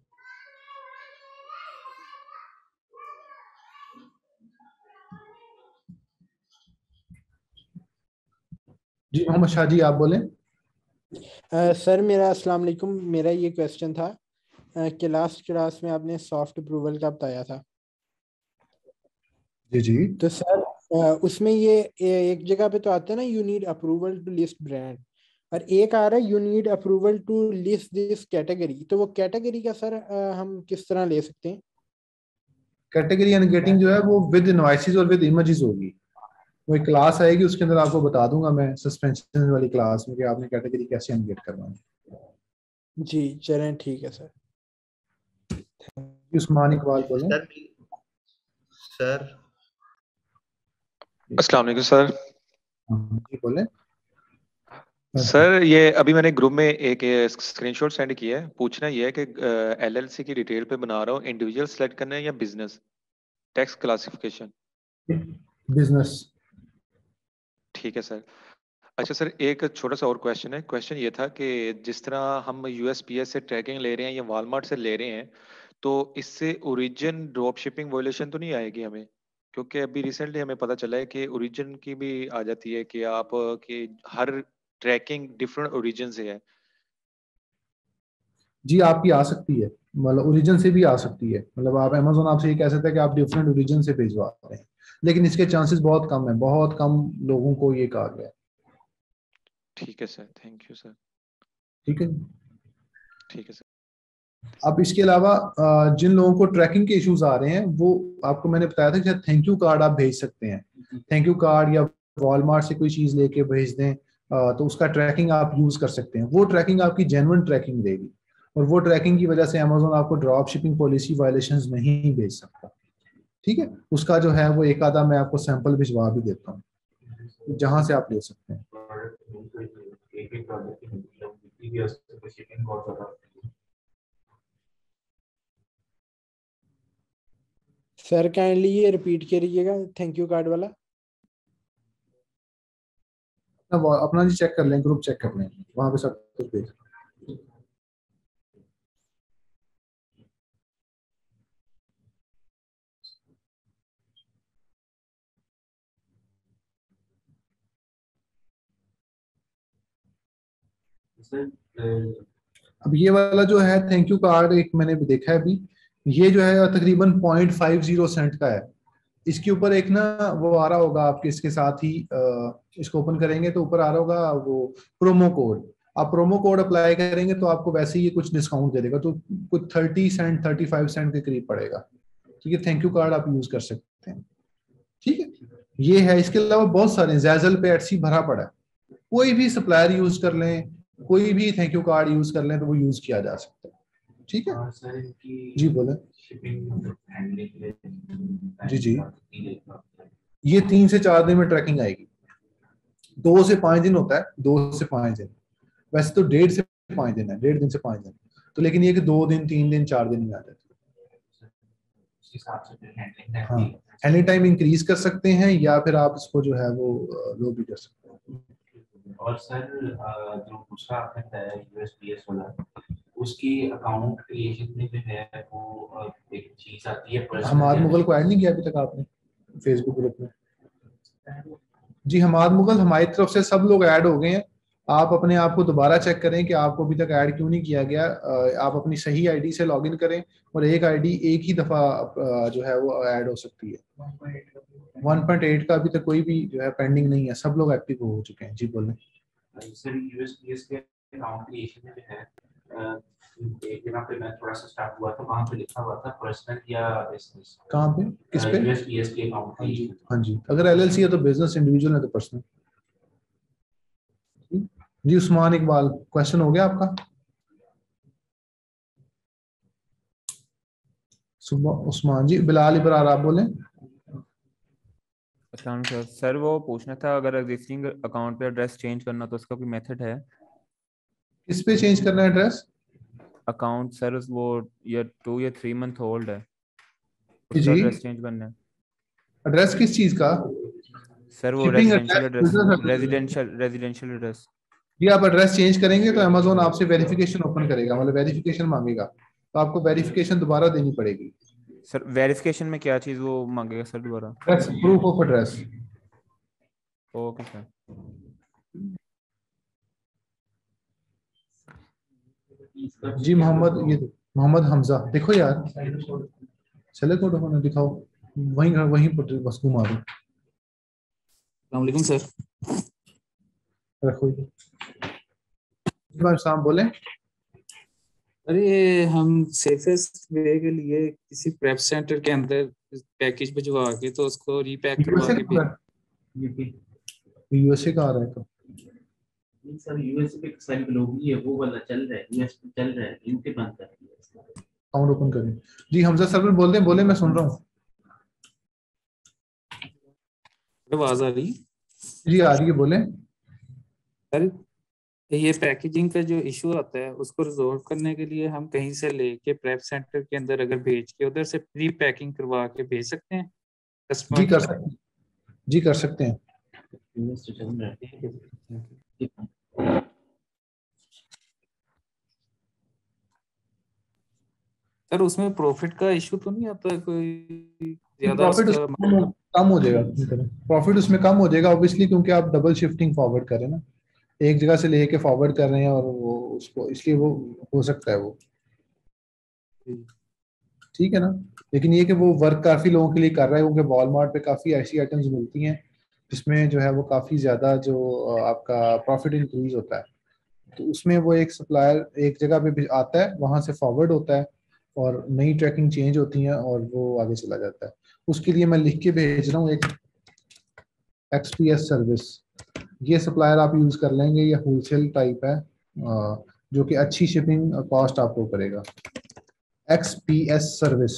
जी मोहम्मद शाह जी, आप बोलें।
अ, सर मेरा अस्सलाम वालेकुम, मेरा ये क्वेश्चन था अ, कि लास्ट क्लास में आपने सॉफ्ट अप्रूवल का बताया था,
जी जी
तो सर अ, उसमें ये ए- एक जगह पे तो आता है ना, you need approval to list brand, और एक आ रहा है you need approval to list this category, तो वो कैटेगरी का सर अ, हम किस तरह ले सकते हैं?
कैटेगरी एंड गेटिंग जो है वो विद इनवॉइसेस और विद इमेजेस होगी। वो एक क्लास आएगी, उसके अंदर आपको बता दूंगा मैं, सस्पेंशन वाली क्लास में, कि आपने कैटेगरी कैसे अनगेट करवानी है।
जी चलें, ठीक है सर।
उस्मान इकबाल बोलें।
सर सर
अस्सलाम वालेकुम सर।
हाँ, जी बोलें।
सर ये अभी मैंने ग्रुप में एक स्क्रीनशॉट सेंड किया है, पूछना ये है कि एलएलसी की डिटेल पे बना रहा हूँ, इंडिविजुअल सेलेक्ट करना है या बिजनेस, टैक्स क्लासिफिकेशन?
बिजनेस।
ठीक है सर। अच्छा सर, एक छोटा सा और क्वेश्चन है। क्वेश्चन ये था कि जिस तरह हम यूएसपीएस से ट्रैकिंग ले रहे हैं या वॉलमार्ट से ले रहे हैं, तो इससे ओरिजिन ड्रॉप शिपिंग वायलेशन तो नहीं आएगी हमें? क्योंकि अभी रिसेंटली हमें पता चला है कि ओरिजिन की भी आ जाती है कि आप कि हर ट्रैकिंग डिफरेंट ओरिजिन से है।
जी आपकी आ सकती है, मतलब ओरिजिन से भी आ सकती है, मतलब आप अमेजोन आपसे ये कह सकते हैं कि आप डिफरेंट ओरिजिन से भिजवा रहे हैं, लेकिन इसके चांसेस बहुत कम है, बहुत कम लोगों को ये कहा गया है।
ठीक है सर, थैंक यू सर।
ठीक है।
ठीक है सर।
अब इसके अलावा अ, जिन लोगों को ट्रैकिंग के इश्यूज आ रहे हैं, वो आपको मैंने बताया था कि थैंक यू कार्ड आप भेज सकते हैं। थैंक यू कार्ड या वॉलमार्ट से कोई चीज लेके भेज दें, अ, तो उसका ट्रैकिंग आप यूज कर सकते हैं। वो ट्रैकिंग आपकी जेन्युइन ट्रैकिंग देगी, और वो ट्रैकिंग की वजह से अमेजोन आपको ड्रॉप शिपिंग पॉलिसी वायलेशंस नहीं भेज सकता। ठीक है, उसका जो है वो एक आधा मैं आपको सैंपल भिजवा भी देता हूँ, जहां से आप ले सकते हैं।
सर काइंडली ये रिपीट करिएगा थैंक यू कार्ड वाला।
अपना अपना जी चेक कर लें, ग्रुप चेक कर लें, वहां पे सब कुछ भेज। अब ये वाला जो है थैंक यू कार्ड, एक मैंने भी देखा है अभी, ये जो है तकरीबन पॉइंट फाइव जीरो सेंट का है। इसके ऊपर एक ना वो आ रहा होगा आपके, इसके साथ ही अ, इसको ओपन करेंगे तो ऊपर आ रहा होगा वो प्रोमो कोड। आप प्रोमो कोड अप्लाई करेंगे तो आपको वैसे ही ये कुछ डिस्काउंट दे देगा, तो कुछ thirty cent thirty five cent के करीब पड़ेगा। ठीक है, थैंक यू कार्ड आप यूज कर सकते हैं। ठीक है, ये है। इसके अलावा बहुत सारे जैजल पे एटसी भरा पड़ा है, कोई भी सप्लायर यूज कर लें, कोई भी थैंक यू कार्ड यूज कर लें तो वो यूज किया जा सकता है। ठीक है
सर इनकी
जी बोले।
शिपिंग हैंडलिंग के लिए
जी जी, ये तीन से चार दिन में ट्रैकिंग आएगी। दो से पांच दिन होता है, दो से पांच दिन। वैसे तो डेढ़ से पांच दिन है, डेढ़ दिन से पांच दिन तो, लेकिन ये कि दो दिन तीन दिन चार दिन में आ जाती है। हाँ, हैंडलिंग टाइम इंक्रीज कर सकते हैं या फिर आप इसको जो है वो लो भी कर सकते हैं।
और सर जो दूसरा आपने बताया यूएसपीएस वाला, उसकी अकाउंट क्रिएशन में जो है वो एक चीज आती है।
हमाद मुगल को ऐड नहीं किया अभी तक आपने फेसबुक ग्रुप में? जी हमाद मुगल हमारी तरफ से सब लोग ऐड हो गए हैं। आप अपने आप को दोबारा चेक करें कि आपको अभी तक ऐड क्यों नहीं किया गया। आप अपनी सही आईडी से लॉगिन करें, और एक आईडी एक ही दफा जो है वो ऐड हो सकती है। वन पॉइंट एट का अभी तक कोई भी जो है पेंडिंग नहीं है, सब लोग एक्टिव हो चुके हैं। जी बोलें।
सर यूएसपीएस के अकाउंट क्रिएशन में जो है एक जगह पे मैं थोड़ा सा स्टार्ट हुआ था, वहां पे लिखा हुआ था पर्सनल या बिजनेस।
कहाँ पे, किस पे?
यूएसपीएस के अकाउंट क्रिएशन।
हाँ जी, अगर एलएलसी है तो बिजनेस, इंडिविजुअल है तो पर्सनल। जी उस्मान इकबाल, क्वेश्चन हो गया आपका? सुबह उस्मान जी। बिलाल इब्रार आप बोलें।
अस्सलाम सर सर वो पूछना था, अगर एग्जिस्टिंग अकाउंट पे एड्रेस चेंज करना तो उसका कोई मेथड है?
किस पे चेंज करना है एड्रेस?
अकाउंट सर वो ये टू या थ्री मंथ ओल्ड है,
जी
उसका
जी,
एड्रेस चेंज करना है
एड्रेस किस चीज का?
सर। वो
shipping
residential
address,
address,
business address.
Residential residential address.
जी आप एड्रेस चेंज करेंगे तो अमेजोन आपसे वेरिफिकेशन ओपन करेगा, मतलब वेरिफिकेशन मांगेगा, तो आपको वेरिफिकेशन दोबारा देनी पड़ेगी।
सर वेरिफिकेशन में क्या चीज़ वो मांगेगा सर दोबारा?
Address, proof of address.
Okay sir.
जी मोहम्मद, ये मोहम्मद हमजा देखो यार, चले को होने दिखाओ, वहीं वहीं पर बस घुमा दो।
अस्सलाम वालेकुम सर।
रखो ये शाम बोले।
अरे हम सेफेस्ट वे के लिए किसी प्रेप सेंटर के अंदर पैकेज भिजवा के तो उसको रीपैक करवा
यूएसए
के
का यूएसए का आ रहा है तो
सर यूएस पे सारी ग्लोबली है, वो वाला चल रहा है, यूएस पे चल रहा है, यूके बंद कर दिया इसका।
अकाउंट ओपन करें। जी हमजा सर बोल दें, बोले मैं सुन रहा हूँ।
आवाज आ रही?
जी आ रही है, बोले।
सर ये पैकेजिंग का जो इशू आता है उसको रिजॉल्व करने के लिए हम कहीं से लेके प्रेप सेंटर के अंदर अगर भेज के उधर से प्री पैकिंग करवा के भेज सकते हैं कस्टमर
जी कर सकते हैं, जी कर सकते हैं।
सर उसमें प्रॉफिट का इशू तो नहीं आता कोई ज्यादा
प्रॉफिट
उसका?
कम हो जाएगा, प्रॉफिट उसमें कम हो जाएगा ऑब्वियसली, क्योंकि आप डबल शिफ्टिंग फॉरवर्ड कर रहे हैं ना, एक जगह से लेके फॉरवर्ड कर रहे हैं और वो उसको, इसलिए वो हो सकता है वो, ठीक है ना। लेकिन ये कि वो वर्क काफी लोगों के लिए कर रहा है, क्योंकि वॉलमार्ट पे काफी ऐसी आइटम्स मिलती हैं जिसमें जो है वो काफी ज्यादा जो आपका प्रॉफिट इंक्रीज होता है, तो उसमें वो एक सप्लायर एक जगह पे भी आता है, वहां से फॉरवर्ड होता है और नई ट्रैकिंग चेंज होती है और वो आगे चला जाता है। उसके लिए मैं लिख के भेज रहा हूँ एक एक्सपीएस सर्विस, ये सप्लायर आप यूज कर लेंगे, ये होलसेल टाइप है जो कि अच्छी शिपिंग कॉस्ट आपको करेगा। XPS service.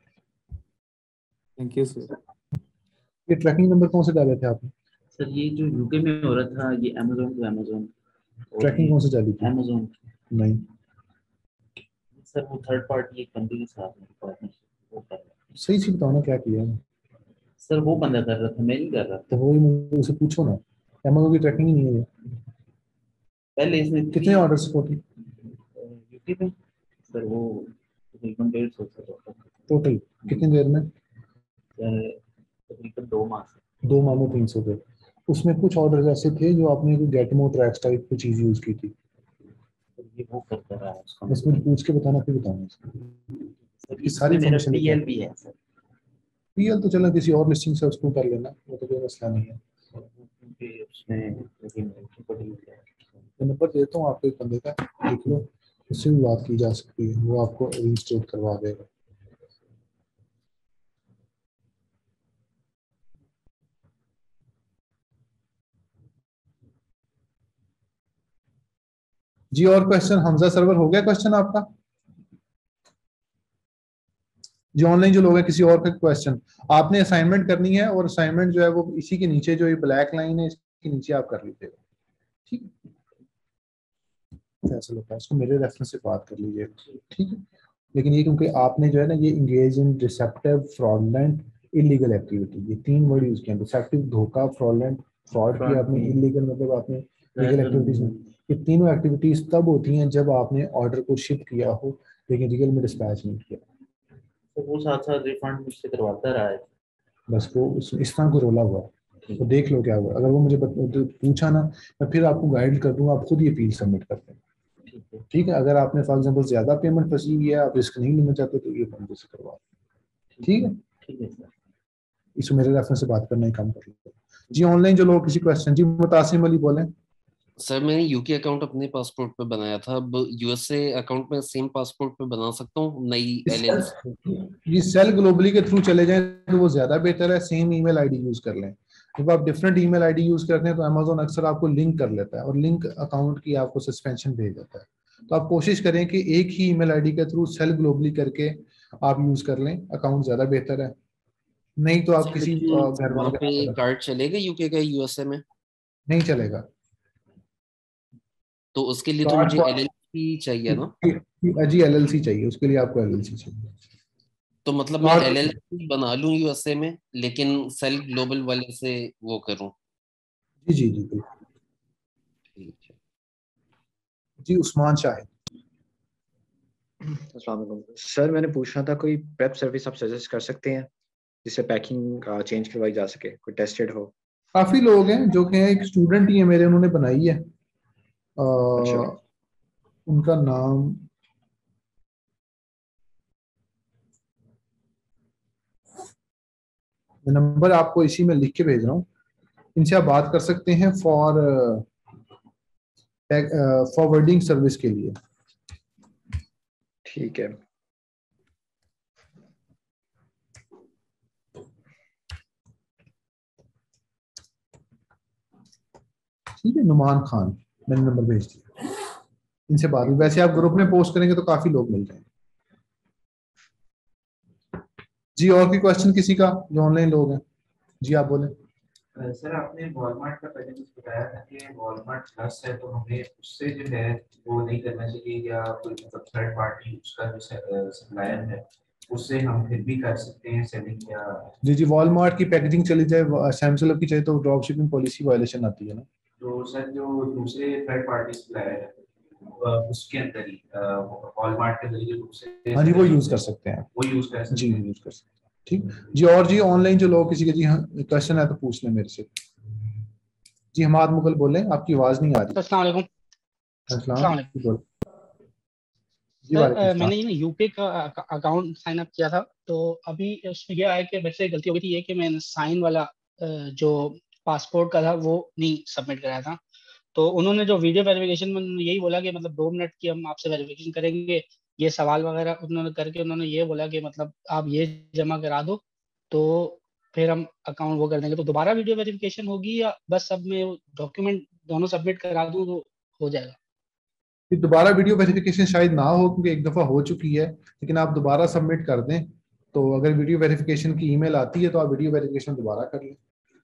Thank you sir.
ये ट्रैकिंग नंबर कौन से डाले थे आपने?
सर ये जो यूके में हो रहा था ये अमेज़न टू अमेज़न।
ट्रैकिंग कौन से डाली थी?
अमेज़न।
नहीं
सर वो थर्ड पार्टी एक बंदे के साथ पार्टनरशिप वो कर रहा है।
सही से बताओ ना क्या किया है।
सर वो बंदा कर रहा था, मैं नहीं कर रहा था।
तो वही मुझे उसे पूछो ना, अमेज़न की ट्रैकिंग ही नहीं है ये।
पहले इसने
कितने ऑर्डर्स टोटल?
यूके में सर वो तकरीबन डेढ़ सौ से
टोटल कितनी देर में?
सर तकरीबन दो माह से।
दो माह में तीन सौ पे। उसमें कुछ ऑर्डर्स ऐसे थे जो आपने गेटमो ट्रैक्स टाइप की चीज यूज की थी।
ये वो करता रहा है उसका।
बस मुझे पूछ के बताना फिर बताऊंगा।
सर
ये सारी
मेरा
इन्फॉर्मेशन
पीएल भी है सर।
पीएल तो चलो किसी और लिस्टिंग से उसको कर लेना, वो तो कोई मसला नहीं है।
क्योंकि उसमें
नंबर देता हूँ आपको एक बंदे का, देख लो, उससे भी बात की जा सकती है, वो आपको रजिस्ट्रेट करवा देगा। जी और क्वेश्चन? हमजा सर्वर हो गया क्वेश्चन आपका? जी ऑनलाइन जो लोग हैं, किसी और का क्वेश्चन? आपने असाइनमेंट करनी है और असाइनमेंट जो है वो इसी के नीचे, जो ये ब्लैक लाइन है इसके नीचे आप कर लीजिएगा, ठीक है? फैसल होता है, इसको मेरे रेफरेंस से बात कर लीजिएगा, ठीक है? लेकिन ये क्योंकि आपने जो है ना ये engage in deceptive, fraudulent, illegal activity, ये तीन वर्ड यूज किए हैं। डिसेप्टिव धोखा, फ्रॉडलेंट फ्रॉड किया आपने, इलीगल मतलब आपने लीगल एक्टिविटीज में। ये तीनों एक्टिविटीज तब होती हैं जब आपने ऑर्डर को शिप किया हो लेकिन रियल में डिस्पैच नहीं किया।
तो वो साथ साथ रिफंड मुझसे करवाता रहा है।
बस वो उस, इस तरह को रोला हुआ है, तो देख लो क्या हुआ। अगर वो मुझे तो पूछा ना, मैं फिर आपको गाइड कर दूंगा, आप खुद ये अपील सबमिट करते हैं, ठीक है? अगर आपने फॉर एग्जांपल ज्यादा पेमेंट फंसी हुई है, आप रिस्क नहीं लेना चाहते, तो ये बंदे से करवा, ठीक है?
ठीक है सर।
इसको मेरे रेफरेंस से बात करना ही कम कर लो। जी ऑनलाइन जो लोग किसी क्वेश्चन? जी मुतासिम अली बोलें।
सर मैंने यूके अकाउंट अपने पासपोर्ट पे बनाया था, अब यूएसए अकाउंट में सेम पासपोर्ट पे बना सकता हूँ नई एलएलसी?
ये सेल ग्लोबली के थ्रू चले जाएं तो वो ज्यादा बेहतर है, सेम ईमेल आईडी यूज कर लें। जब आप डिफरेंट ईमेल आईडी यूज करते हैं तो अमेज़न अक्सर आपको लिंक कर लेता है और लिंक अकाउंट की आपको सस्पेंशन भेज देता है। तो आप कोशिश करें कि एक ही ईमेल आईडी के थ्रू सेल ग्लोबली करके आप यूज कर लें, अकाउंट ज्यादा बेहतर है। नहीं तो आप किसी घर
वहाँ
वाले
पे
का
कार्ड चलेगा यूके का यूएसए में?
नहीं चलेगा।
तो उसके लिए तो मुझे एलएलसी चाहिए ना?
जी एलएलसी चाहिए, उसके लिए आपको एलएलसी चाहिए।
तो मतलब मैं एलएलसी बना लूं यूएसए में लेकिन सेल ग्लोबल वाले से वो करूं?
जी जी जी बिल्कुल।
ठीक है
जी उस्मान शाहिद।
अस्सलाम वालेकुम सर, मैंने पूछना था कोई प्रेप सर्विस आप सजेस्ट कर सकते हैं जिससे पैकिंग चेंज करवाई जा सके, कोई टेस्टेड हो?
काफी लोग हैं जो कि एक स्टूडेंट ही है मेरे, उन्होंने बनाई है। आ,
अच्छा।
उनका नाम नंबर आपको इसी में लिख के भेज रहा हूँ, इनसे आप बात कर सकते हैं फॉर फॉरवर्डिंग सर्विस के लिए।
ठीक है।
ठीक है, नुमान खान, मैंने नंबर भेज दिया, इनसे बात। वैसे आप ग्रुप में पोस्ट करेंगे तो काफी लोग मिल जाएंगे। जी और कोई क्वेश्चन किसी का जो ऑनलाइन लोग हैं? जी आप बोले।
सर आपने वॉलमार्ट का पहले कुछ बताया था कि वॉलमार्ट प्लस है तो हमें उससे जो है वो नहीं करना चाहिए, या कोई मतलब थर्ड पार्टी उसका जो सप्लायर है उससे हम फिर भी कर सकते हैं सेलिंग? या
जी जी वॉलमार्ट की पैकेजिंग चली जाए सैमसंग की चाहिए तो ड्रॉप शिपिंग पॉलिसी वायलेशन आती है ना।
तो सर जो दूसरे थर्ड पार्टी सप्लायर है उसके अंदर ही वॉलमार्ट के जरिए दूसरे,
हाँ जी वो यूज कर सकते हैं,
वो यूज कर सकते
जी
हैं।
यूज कर सकते हैं। ठीक जी। और जी ऑनलाइन जो लोग किसी के जी क्वेश्चन है तो पूछ लें मेरे से। जी हमाद मुगल बोलें, आपकी आवाज नहीं आ रही।
अस्सलाम वालेकुम। अस्सलाम वालेकुम।
बोल जी।
सर
वालेकुम
अ,
सलाम।
मैंने ये ना यूपे का अकाउंट साइन अप किया था, तो अभी उसमें ये आया कि मेरे से गलती हो गई थी ये कि मैंने साइन वाला अ, जो पासपोर्ट का था वो नहीं सबमिट कराया था। तो उन्होंने जो वीडियो वेरिफिकेशन में उन्होंने यही बोला कि मतलब दो मिनट की हम आपसे वेरिफिकेशन करेंगे, ये सवाल वगैरह उन्होंने करके उन्होंने ये बोला कि मतलब आप ये जमा करा दो तो फिर हम अकाउंट वो कर देंगे। तो दोबारा वीडियो वेरिफिकेशन होगी या बस सब में डॉक्यूमेंट दोनों सबमिट करा दूँ तो हो जाएगा?
फिर दोबारा वीडियो वेरिफिकेशन शायद ना हो क्योंकि एक दफा हो चुकी है, लेकिन आप दोबारा सबमिट कर दें। तो अगर वीडियो वेरिफिकेशन की ईमेल आती है तो आप वीडियो वेरिफिकेशन दोबारा कर लें।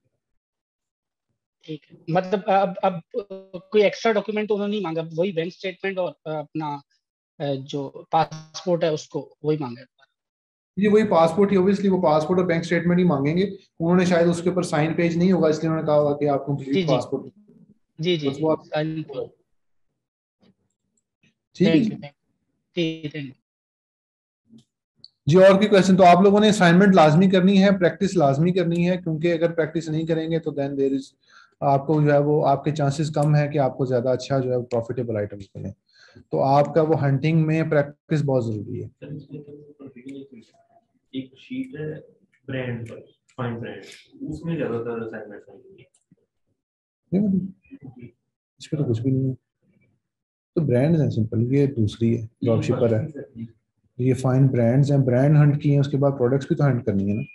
ठीक है, मतलब अब अब कोई एक्स्ट्रा डॉक्यूमेंट तो उन्होंने नहीं मांगा, वही बैंक स्टेटमेंट और अपना अ, जो पासपोर्ट है उसको वही मांगा है।
ये वही पासपोर्ट ही, ऑब्वियसली वो पासपोर्ट और बैंक स्टेटमेंट ही मांगेंगे। उन्होंने शायद उसके ऊपर साइन पेज नहीं होगा इसलिए उन्होंने कहा होगा कि आप
जी
कंप्लीट
जी
पासपोर्ट।
जी जी
बस
जी
वो आप
थैंक
ठीक है
यू
जी।
Thank you.
जी और भी क्वेश्चन? तो आप लोगों ने असाइनमेंट लाजमी करनी है, प्रैक्टिस लाजमी करनी है, क्योंकि अगर प्रैक्टिस नहीं करेंगे तो देन देर इज आपको जो है वो आपके चांसेस कम है कि आपको ज्यादा अच्छा जो है प्रॉफिटेबल आइटम मिले। तो आपका वो हंटिंग में प्रैक्टिस बहुत जरूरी है।
एक शीट है ब्रांड पर, फाइन ब्रांड, उसमें ज्यादातर असाइनमेंट्स आएंगे।
इस पे तो कुछ भी नहीं है, तो ब्रांड्स हैं सिंपल, ये दूसरी है ड्रॉपशिपर है, ये फाइन ब्रांड्स हैं, ब्रांड हंट किए हैं, उसके बाद प्रोडक्ट्स भी तो हंट करनी है ना।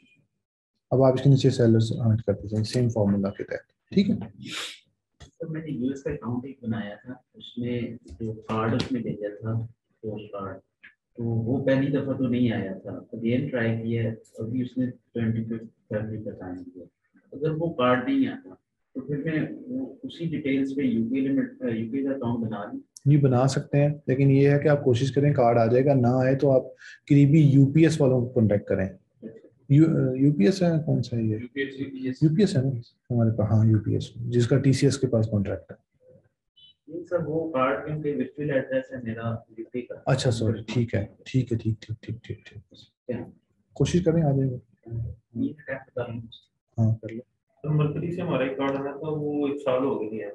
अब आप इसके नीचे सेलर्स हंट करते जाएं सेम फार्मूला के तहत, ठीक है।
सर मैंने यूएस का अकाउंट एक बनाया था, उसमें जो कार्ड उसमें भेजा था पोस्ट कार्ड, तो वो पहली दफा तो नहीं आया था, अगेन ट्राई किया, अभी उसने ट्वेंटी फिफ्थ फरवरी का टाइम दिया। अगर वो कार्ड नहीं आता तो फिर मैं वो उसी डिटेल्स पे यूपी लिमिट यूपी का अकाउंट बना लूं?
ये बना सकते हैं, लेकिन ये है कि आप कोशिश करें कार्ड आ जाएगा, ना आए तो आप करीबी यूपीएस वालों को कॉन्टेक्ट करें। यू यूपीएस है, कौन सा है ये? यूपीएस है ना हमारे पास, हाँ यूपीएस, जिसका टीसीएस के पास कॉन्ट्रैक्ट है।
नहीं सर वो कार्ड क्योंकि वर्चुअल एड्रेस है मेरा यूपी का।
अच्छा सॉरी, ठीक है ठीक है ठीक ठीक ठीक ठीक ठीक, कोशिश करें आ जाएगा।
ये अटैक कर लूं?
हाँ कर लो।
तो मरकरी से हमारा एक कार्ड आना था, वो एक साल हो गया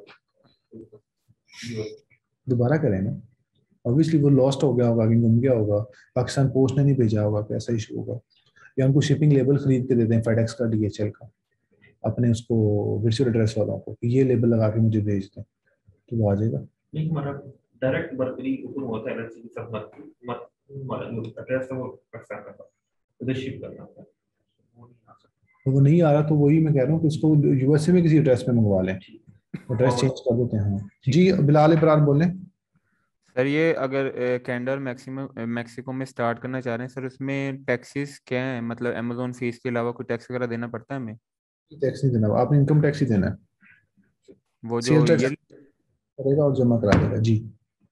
है।
दोबारा करें ना, ऑब्वियसली वो लॉस्ट हो गया होगा, कहीं गुम गया होगा, पाकिस्तान पोस्ट ने नहीं भेजा होगा, कैसा इशू होगा, या उनको शिपिंग लेबल खरीद के दे दें फेडेक्स का, डीएचएल का, अपने उसको वर्चुअल एड्रेस वालों को कि ये लेबल लगा के मुझे भेज दें, तो वो आ जाएगा।
नहीं हमारा डायरेक्ट मरकरी ऊपर होता है, एलएलसी के साथ मत मत हमारा जो एड्रेस है वो पाकिस्तान का था, उधर शिप करना था, वो नहीं आ सकता।
तो वो नहीं आ रहा, तो वही मैं कह रहा हूँ कि उसको यूएसए में किसी एड्रेस पे मंगवा लें, एड्रेस चेंज कर देते हैं। हाँ जी बिलाल इब्रार बोलें।
सर ये अगर कैंडर मैक्सिमम मैक्सिको में स्टार्ट करना चाह रहे हैं सर, उसमें टैक्सेस क्या है? मतलब अमेजोन फीस के अलावा कोई टैक्स वगैरह देना पड़ता है हमें?
टैक्स नहीं देना, आपने इनकम टैक्स ही देना है,
वो जो
सेल टैक्स
ये
करेगा और जमा करा देगा जी।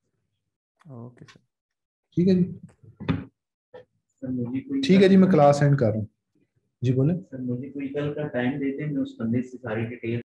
ओके सर
ठीक है जी,
सर मुझे कोई
ठीक है जी, मैं क्लास एंड कर रहा हूँ। जी बोले।
सर मुझे कोई कल का टाइम देते हैं, मैं उस बंदे से सारी डिटेल